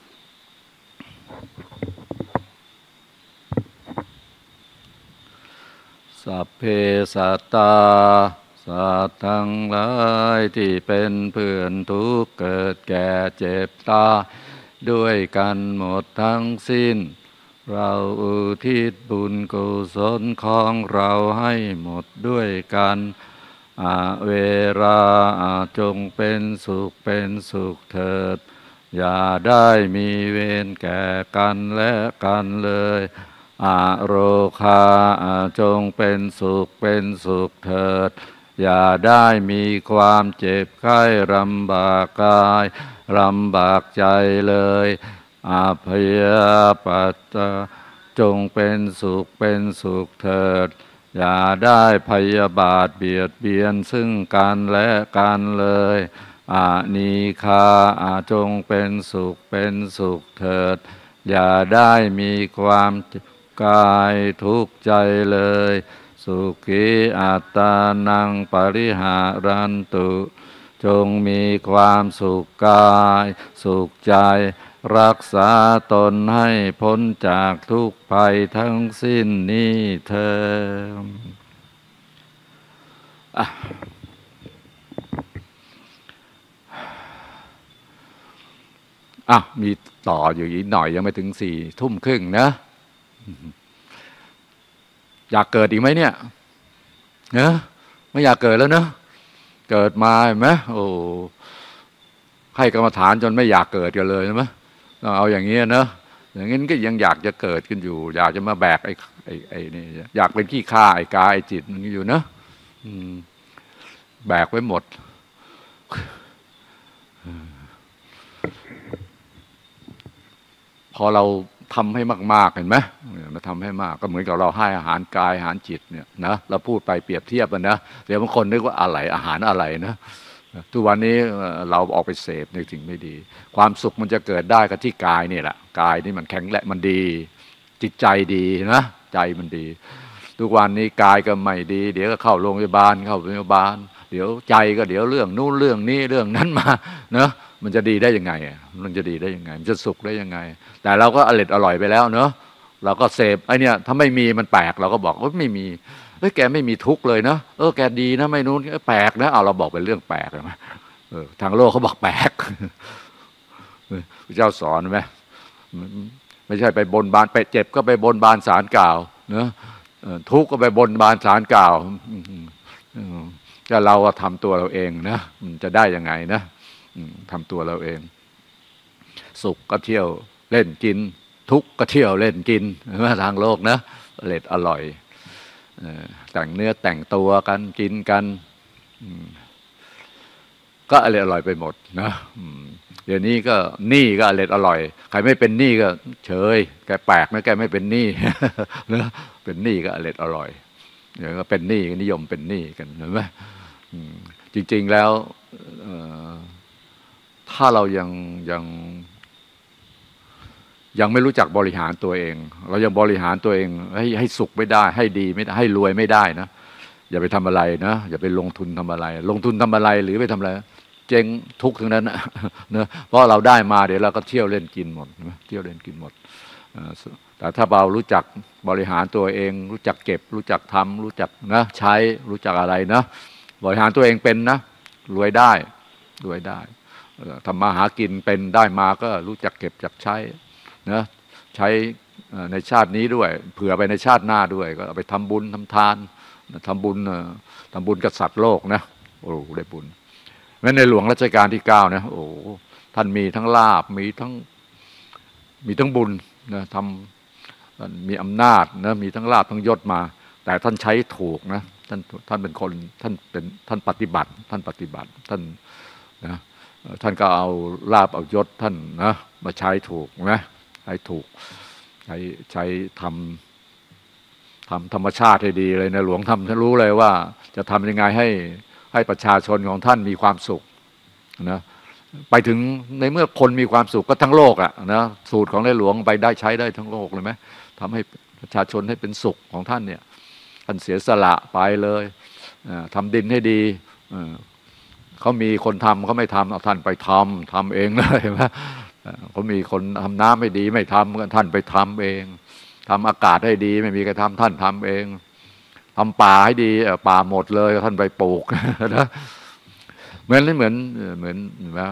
สัพเพสัตตาสัตว์ทั้งหลายที่เป็นเพื่อนทุกข์เกิดแก่เจ็บตายด้วยกันหมดทั้งสิ้นเราอุทิศบุญกุศลของเราให้หมดด้วยกันเวราจงเป็นสุขเถิดอย่าได้มีเวรแก่กันและกันเลยโรคาจงเป็นสุขเถิดอย่าได้มีความเจ็บไข้ลำบากกายลำบากใจเลยพยาปัตตาจงเป็นสุขเถิดอย่าได้พยาบาทเบียดเบียนซึ่งกันและกันเลยนีคาจงเป็นสุขเถิดอย่าได้มีความกายทุกข์ใจเลยสุขีอัตตานังปริหารันตุจงมีความสุขกายสุขใจรักษาตนให้พ้นจากทุกภัยทั้งสิ้นนี้เถิดมีต่ออยู่อีกหน่อยยังไม่ถึง4 ทุ่มครึ่งนะอยากเกิดอีกไหมเนี่ยเนอะไม่อยากเกิดแล้วเนอะเกิดมาเห็นไหมโอ้ให้กรรมฐานจนไม่อยากเกิดกันเลยใช่ไหมเอาอย่างนี้เนอะอย่างนี้ก็ยังอยากจะเกิดกันอยู่ อยากจะมาแบกไอ้นี่อยากเป็นขี้ข้าไอ้กายไอ้จิตมันอยู่เนอะแบกไว้หมดพอเราทำให้มากๆเห็นไหมมาทำให้มากก็เหมือนกับเราให้อาหารกายอาหารจิตเนี่ยนะเราพูดไปเปรียบเทียบกันนะเดี๋ยวบางคนนึกว่าอะไรอาหารอะไรนะทุกวันนี้เราออกไปเสพในสิ่งไม่ดีความสุขมันจะเกิดได้ก็ที่กายนี่แหละกายนี่มันแข็งแรงมันดีจิตใจดีนะใจมันดีทุกวันนี้กายก็ไม่ดีเดี๋ยวก็เข้าโรงพยาบาลเดี๋ยวใจก็เดี๋ยวเรื่องนู้นเรื่องนี้เรื่องนั้นมาเนอะมันจะดีได้ยังไงมันจะดีได้ยังไงมันจะสุขได้ยังไงแต่เราก็อร่อยไปแล้วเนอะเราก็เสพไอเนี่ยถ้าไม่มีมันแปลกเราก็บอกว่าไม่มีแกไม่มีทุกข์เลยเนาะแกดีนะไม่นู้นแปลกนะเราบอกเป็นเรื่องแปลกใช่ไหมทางโลกเขาบอกแปลกพระเจ้าสอนไหมไม่ใช่ไปบนบานไปเจ็บก็ไปบนบานศาลกล่าวเนอะทุกข์ก็ไปบนบานศาลกล่าวก็เราทำตัวเราเองนะมันจะได้ยังไงนะทำตัวเราเองสุขก็เที่ยวเล่นกินทุกข์ก็เที่ยวเล่นกินทางโลกนะอร่อยแต่งเนื้อแต่งตัวกันกินกันก็อร่อยไปหมดนะเดี๋ยวนี้ก็หนี้ก็อร่อยใครไม่เป็นหนี้ก็เฉยแกแปลกนะแกไม่เป็นหนี้นะเป็นหนี้ก็อร่อยเดี๋ยวก็เป็นหนี้นิยมเป็นหนี้กันเห็นไหมจริงๆแล้วถ้าเรายังไม่รู้จักบริหารตัวเองเรายังบริหารตัวเองให้สุขไม่ได้ให้ดีไม่ได้ให้รวยไม่ได้นะอย่าไปทำอะไรนะอย่าไปลงทุนทำอะไรลงทุนทำอะไรหรือไปทำอะไรเจ๊งทุกข์ทั้งนั้นนะเพราะเราได้มาเดี๋ยวเราก็เที่ยวเล่นกินหมดเที่ยวเล่นกินหมดแต่ถ้าเรารู้จักบริหารตัวเองรู้จักเก็บรู้จักทำรู้จักนะใช้รู้จักอะไรนะบริหารตัวเองเป็นนะรวยได้ทำมาหากินเป็นได้มาก็รู้จักเก็บจักใช้นะใช้ในชาตินี้ด้วยเผื่อไปในชาติหน้าด้วยก็เอาไปทำบุญทำทานทำบุญกับสัตว์โลกนะโอ้ได้บุญแม้ในหลวงรัชกาลที่9นะโอ้ท่านมีทั้งลาภมีทั้งบุญนะทำมีอำนาจนะมีทั้งลาภทั้งยศมาแต่ท่านใช้ถูกนะท่านเป็นคนท่านปฏิบัติท่านนะท่านก็เอาลาภเอายศท่านนะมาใช้ถูกนะใช้ถูกใช้ทำธรรมชาติให้ดีเลยในหลวงท่านรู้เลยว่าจะทำยังไงให้ประชาชนของท่านมีความสุขนะไปถึงในเมื่อคนมีความสุขก็ทั้งโลกอ่ะนะสูตรของในหลวงไปได้ใช้ได้ทั้งโลกเลยไหมทำให้ประชาชนให้เป็นสุขของท่านเนี่ยท่านเสียสละไปเลยทำดินให้ดีเขามีคนทำเขาไม่ทำเอาท่านไปทำเองเลยไหมเขามีคนทำน้ำไม่ดีไม่ทำท่านไปทำเองทำอากาศให้ดีไม่มีใครทำท่านทำเองทำป่าให้ดีป่าหมดเลยท่านไปปลูกนะเหมือนว่า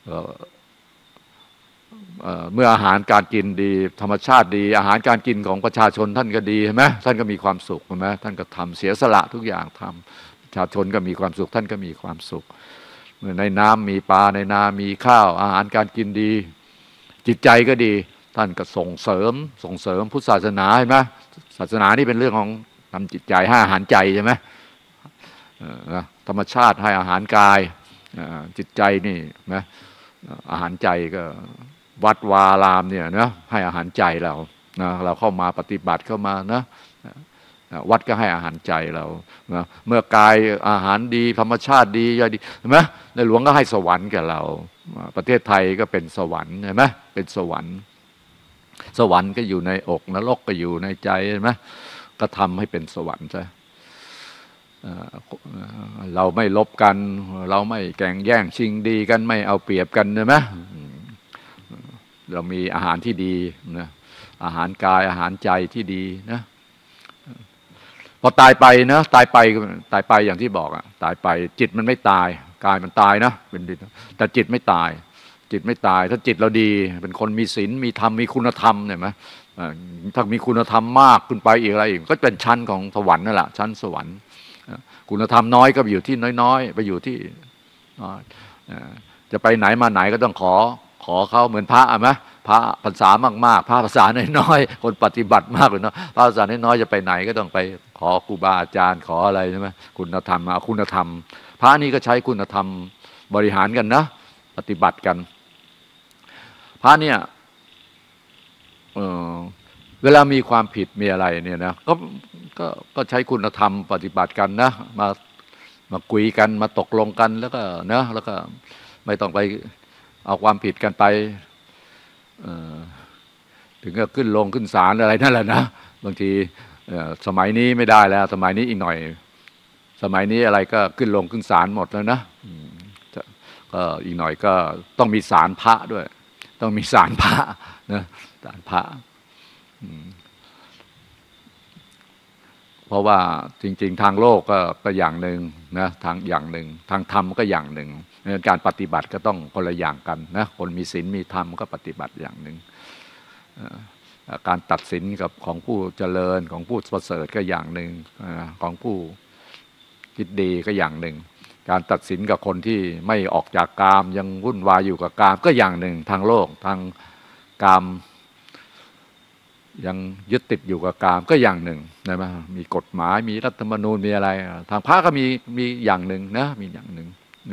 เมื่ออาหารการกินดีธรรมชาติดีอาหารการกินของประชาชนท่านก็ดีใช่ไหมท่านก็มีความสุขใช่ไหมท่านก็ทำเสียสละทุกอย่างทำประชาชนก็มีความสุขท่านก็มีความสุขเมื่อในน้ำมีปลาในนามีข้าวอาหารการกินดีจิตใจก็ดีท่านก็ส่งเสริมพุทธศาสนาเห็นไหมศาสนานี่เป็นเรื่องของทำจิตใจให้อาหารใจใช่ไหมธรรมชาติให้อาหารกายจิตใจนี่นะอาหารใจก็วัดวารามเนี่ยนะให้อาหารใจเรานะเราเข้ามาปฏิบัติเข้ามานะวัดก็ให้อาหารใจเรานะเมื่อกายอาหารดีธรรมชาติดียาดีเห็นไหมในหลวงก็ให้สวรรค์แก่เราประเทศไทยก็เป็นสวรรค์เห็นไหมเป็นสวรรค์ก็อยู่ในอกนรกก็อยู่ในใจเห็นไหมก็ทำให้เป็นสวรรค์ซะเราไม่ลบกันเราไม่แข่งแย่งชิงดีกันไม่เอาเปรียบกันใช่ไหมเรามีอาหารที่ดีนะอาหารกายอาหารใจที่ดีนะพอตายไปนะตายไปอย่างที่บอกอะตายไปจิตมันไม่ตายกายมันตายนะเป็นดินแต่จิตไม่ตายจิตไม่ตายถ้าจิตเราดีเป็นคนมีศีลมีธรรมมีคุณธรรมเนี่ยไหมถ้ามีคุณธรรมมากขึ้นไปอีกอะไรอีกก็เป็นชั้นของสวรรค์นั่นแหละชั้นสวรรค์คุณธรรมน้อยก็ไปอยู่ที่น้อยๆไปอยู่ที่จะไปไหนมาไหนก็ต้องขอเขาเหมือนพระไหมพระภาษามากๆพระภาษาน้อยๆคนปฏิบัติมากเลยเนาะพระภาษาน้อยๆจะไปไหนก็ต้องไปขอครูบาอาจารย์ขออะไรใช่ไหมคุณธรรมเอาคุณธรรมพระนี่ก็ใช้คุณธรรมบริหารกันนะปฏิบัติกันพระเนี่ยเวลามีความผิดมีอะไรเนี่ยนะก็ใช้คุณธรรมปฏิบัติกันนะมาคุยกันมาตกลงกันแล้วก็นะแล้วก็ไม่ต้องไปเอาความผิดกันไปถึงก็ขึ้นศาลอะไรนั่นแหละนะบางทีสมัยนี้ไม่ได้แล้วสมัยนี้อีกหน่อยสมัยนี้อะไรก็ขึ้นศาลหมดแล้วนะก็อีกหน่อยก็ต้องมีศาลพระด้วยต้องมีศาลพระนะศาลพระเพราะว่าจริงๆทางโลกก็อย่างหนึ่งนะทางอย่างหนึ่งทางธรรมก็อย่างหนึ่งการปฏิบัติก็ต้องคนละอย่างกันนะคนมีศีลมีธรรมก็ปฏิบัติอย่างหนึ่งการตัดสินกับของผู้เจริญของผู้ประเสริฐก็อย่างหนึ่งของผู้คิดดีก็อย่างหนึ่งการตัดสินกับคนที่ไม่ออกจากกามยังวุ่นวายอยู่กับกามก็อย่างหนึ่งทางโลกทางกามยังยึดติดอยู่กับกามก็อย่างหนึ่งนะมั้ยมีกฎหมายมีรัฐธรรมนูญมีอะไรทางพระก็มีอย่างหนึ่งนะมีอย่างหนึ่ง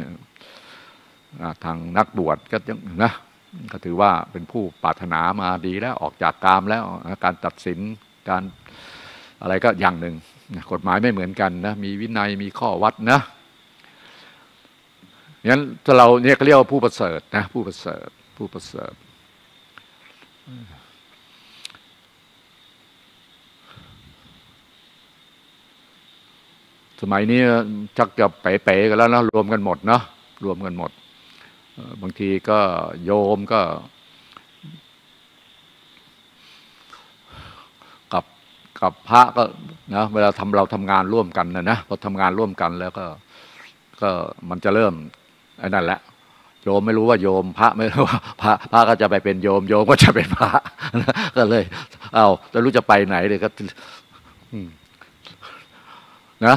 ทางนักบวชก็ยังนะก็ถือว่าเป็นผู้ปรารถนามาดีแล้วออกจากกามแล้วการตัดสินการอะไรก็อย่างหนึ่งกฎหมายไม่เหมือนกันนะมีวินัยมีข้อวัดนะงั้นถ้าเราเนี่ยก็เรียกว่าผู้ประเสริฐนะผู้ประเสริฐผู้ประเสริฐสมัยนี้ชักจะเป๋ๆกันแล้วนะรวมกันหมดเนาะรวมกันหมดบางทีก็โยมก็กับพระก็นะเวลาเราทำงานร่วมกันนะพอทำงานร่วมกันแล้วก็มันจะเริ่มไอ้นั่นแหละโยมไม่รู้ว่าโยมพระไม่รู้ว่าพระก็จะไปเป็นโยมก็จะเป็นพระก็เลยจะรู้จะไปไหนเลยก็นะ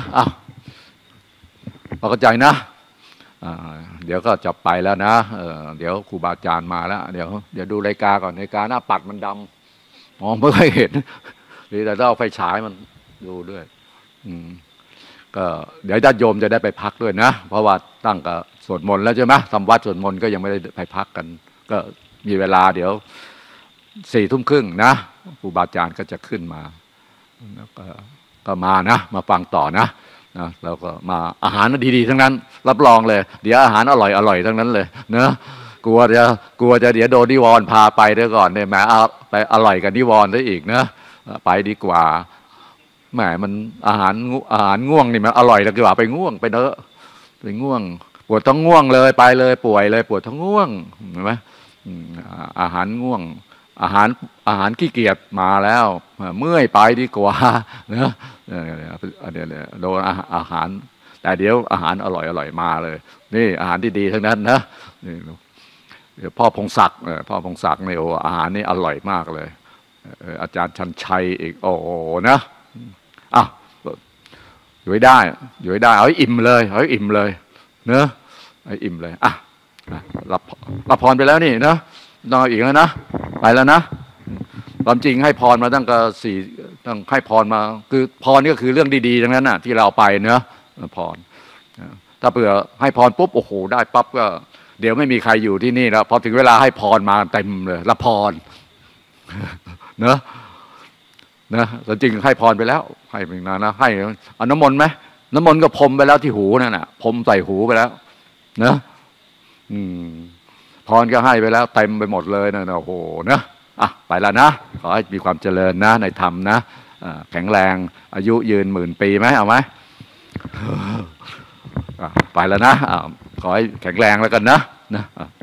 เข้าใจนะเดี๋ยวก็จะไปแล้วนะเดี๋ยวครูบาอาจารย์มาแล้วเดี๋ยวดูรายการก่อนรายการหน้าปัดมันดำมองไม่ค่อยเห็นดีแต่ต้องเอาไฟฉายมันดูด้วยก็เดี๋ยวญาติโยมจะได้ไปพักด้วยนะเพราะว่าตั้งกับสวดมนต์แล้วใช่ไหมทำวัดสวดมนต์ก็ยังไม่ได้ไปพักกันก็มีเวลาเดี๋ยว4:30นะครูบาอาจารย์ก็จะขึ้นมาแล้วก็มานะมาฟังต่อนะแล้วก็มาอาหารดีๆทั้งนั้นรับรองเลยเดี๋ยวอาหารอร่อยทั้งนั้นเลยเนอะกลัวจะเดี๋ยวโดนนิวรณ์พาไปด้วยก่อนเนี่ยแหมไปอร่อยกับนิวรณ์ได้อีกนะไปดีกว่าแหมมันอาหารง่วงนี่มันอร่อยแล้วดีกว่าไปง่วงไปเนอะไปง่วงปวดท้องง่วงเลยไปเลยป่วยเลยปวดท้องง่วงเห็นไหมอาหารง่วงอาหารขี้เกียจมาแล้วเมื่อยไปดีกว่าเนอะโดนอาหารแต่เดี๋ยวอาหารอร่อยมาเลยนี่อาหารดีๆทั้งนั้นนะนี่พ่อพงศักดิ์เนี่ยโอ้อาหารนี่อร่อยมากเลยอาจารย์ชันชัยอีกโอ้นะอยู่ให้ได้เอาให้อิ่มเลยเนอะให้อิ่มเลยรับพรไปแล้วนี่นะต้องอีกแล้วนะไปแล้วนะความจริงให้พรมาตั้งแต่ต้องให้พรมาคือพรนี่ก็คือเรื่องดีๆทั้งนั้นน่ะที่เราไปเนอะพรถ้าเผื่อให้พรปุ๊บโอ้โหได้ปั๊บก็เดี๋ยวไม่มีใครอยู่ที่นี่แล้วพอถึงเวลาให้พรมาเต็มเลยรับพรเนอะจริงให้พรไปแล้วให้เป็นนานนะให้เอาน้ำมนต์ไหมน้ำมนต์ก็พรมไปแล้วที่หูนั่นน่ะพรมใส่หูไปแล้วเนอะพรก็ให้ไปแล้วเต็มไปหมดเลยนะโอ้โหนะไปแล้วนะขอให้มีความเจริญนะในธรรมนะแข็งแรงอายุยืน10,000 ปีไหมเอาไหมไปแล้วนะขอให้แข็งแรงแล้วกันนะ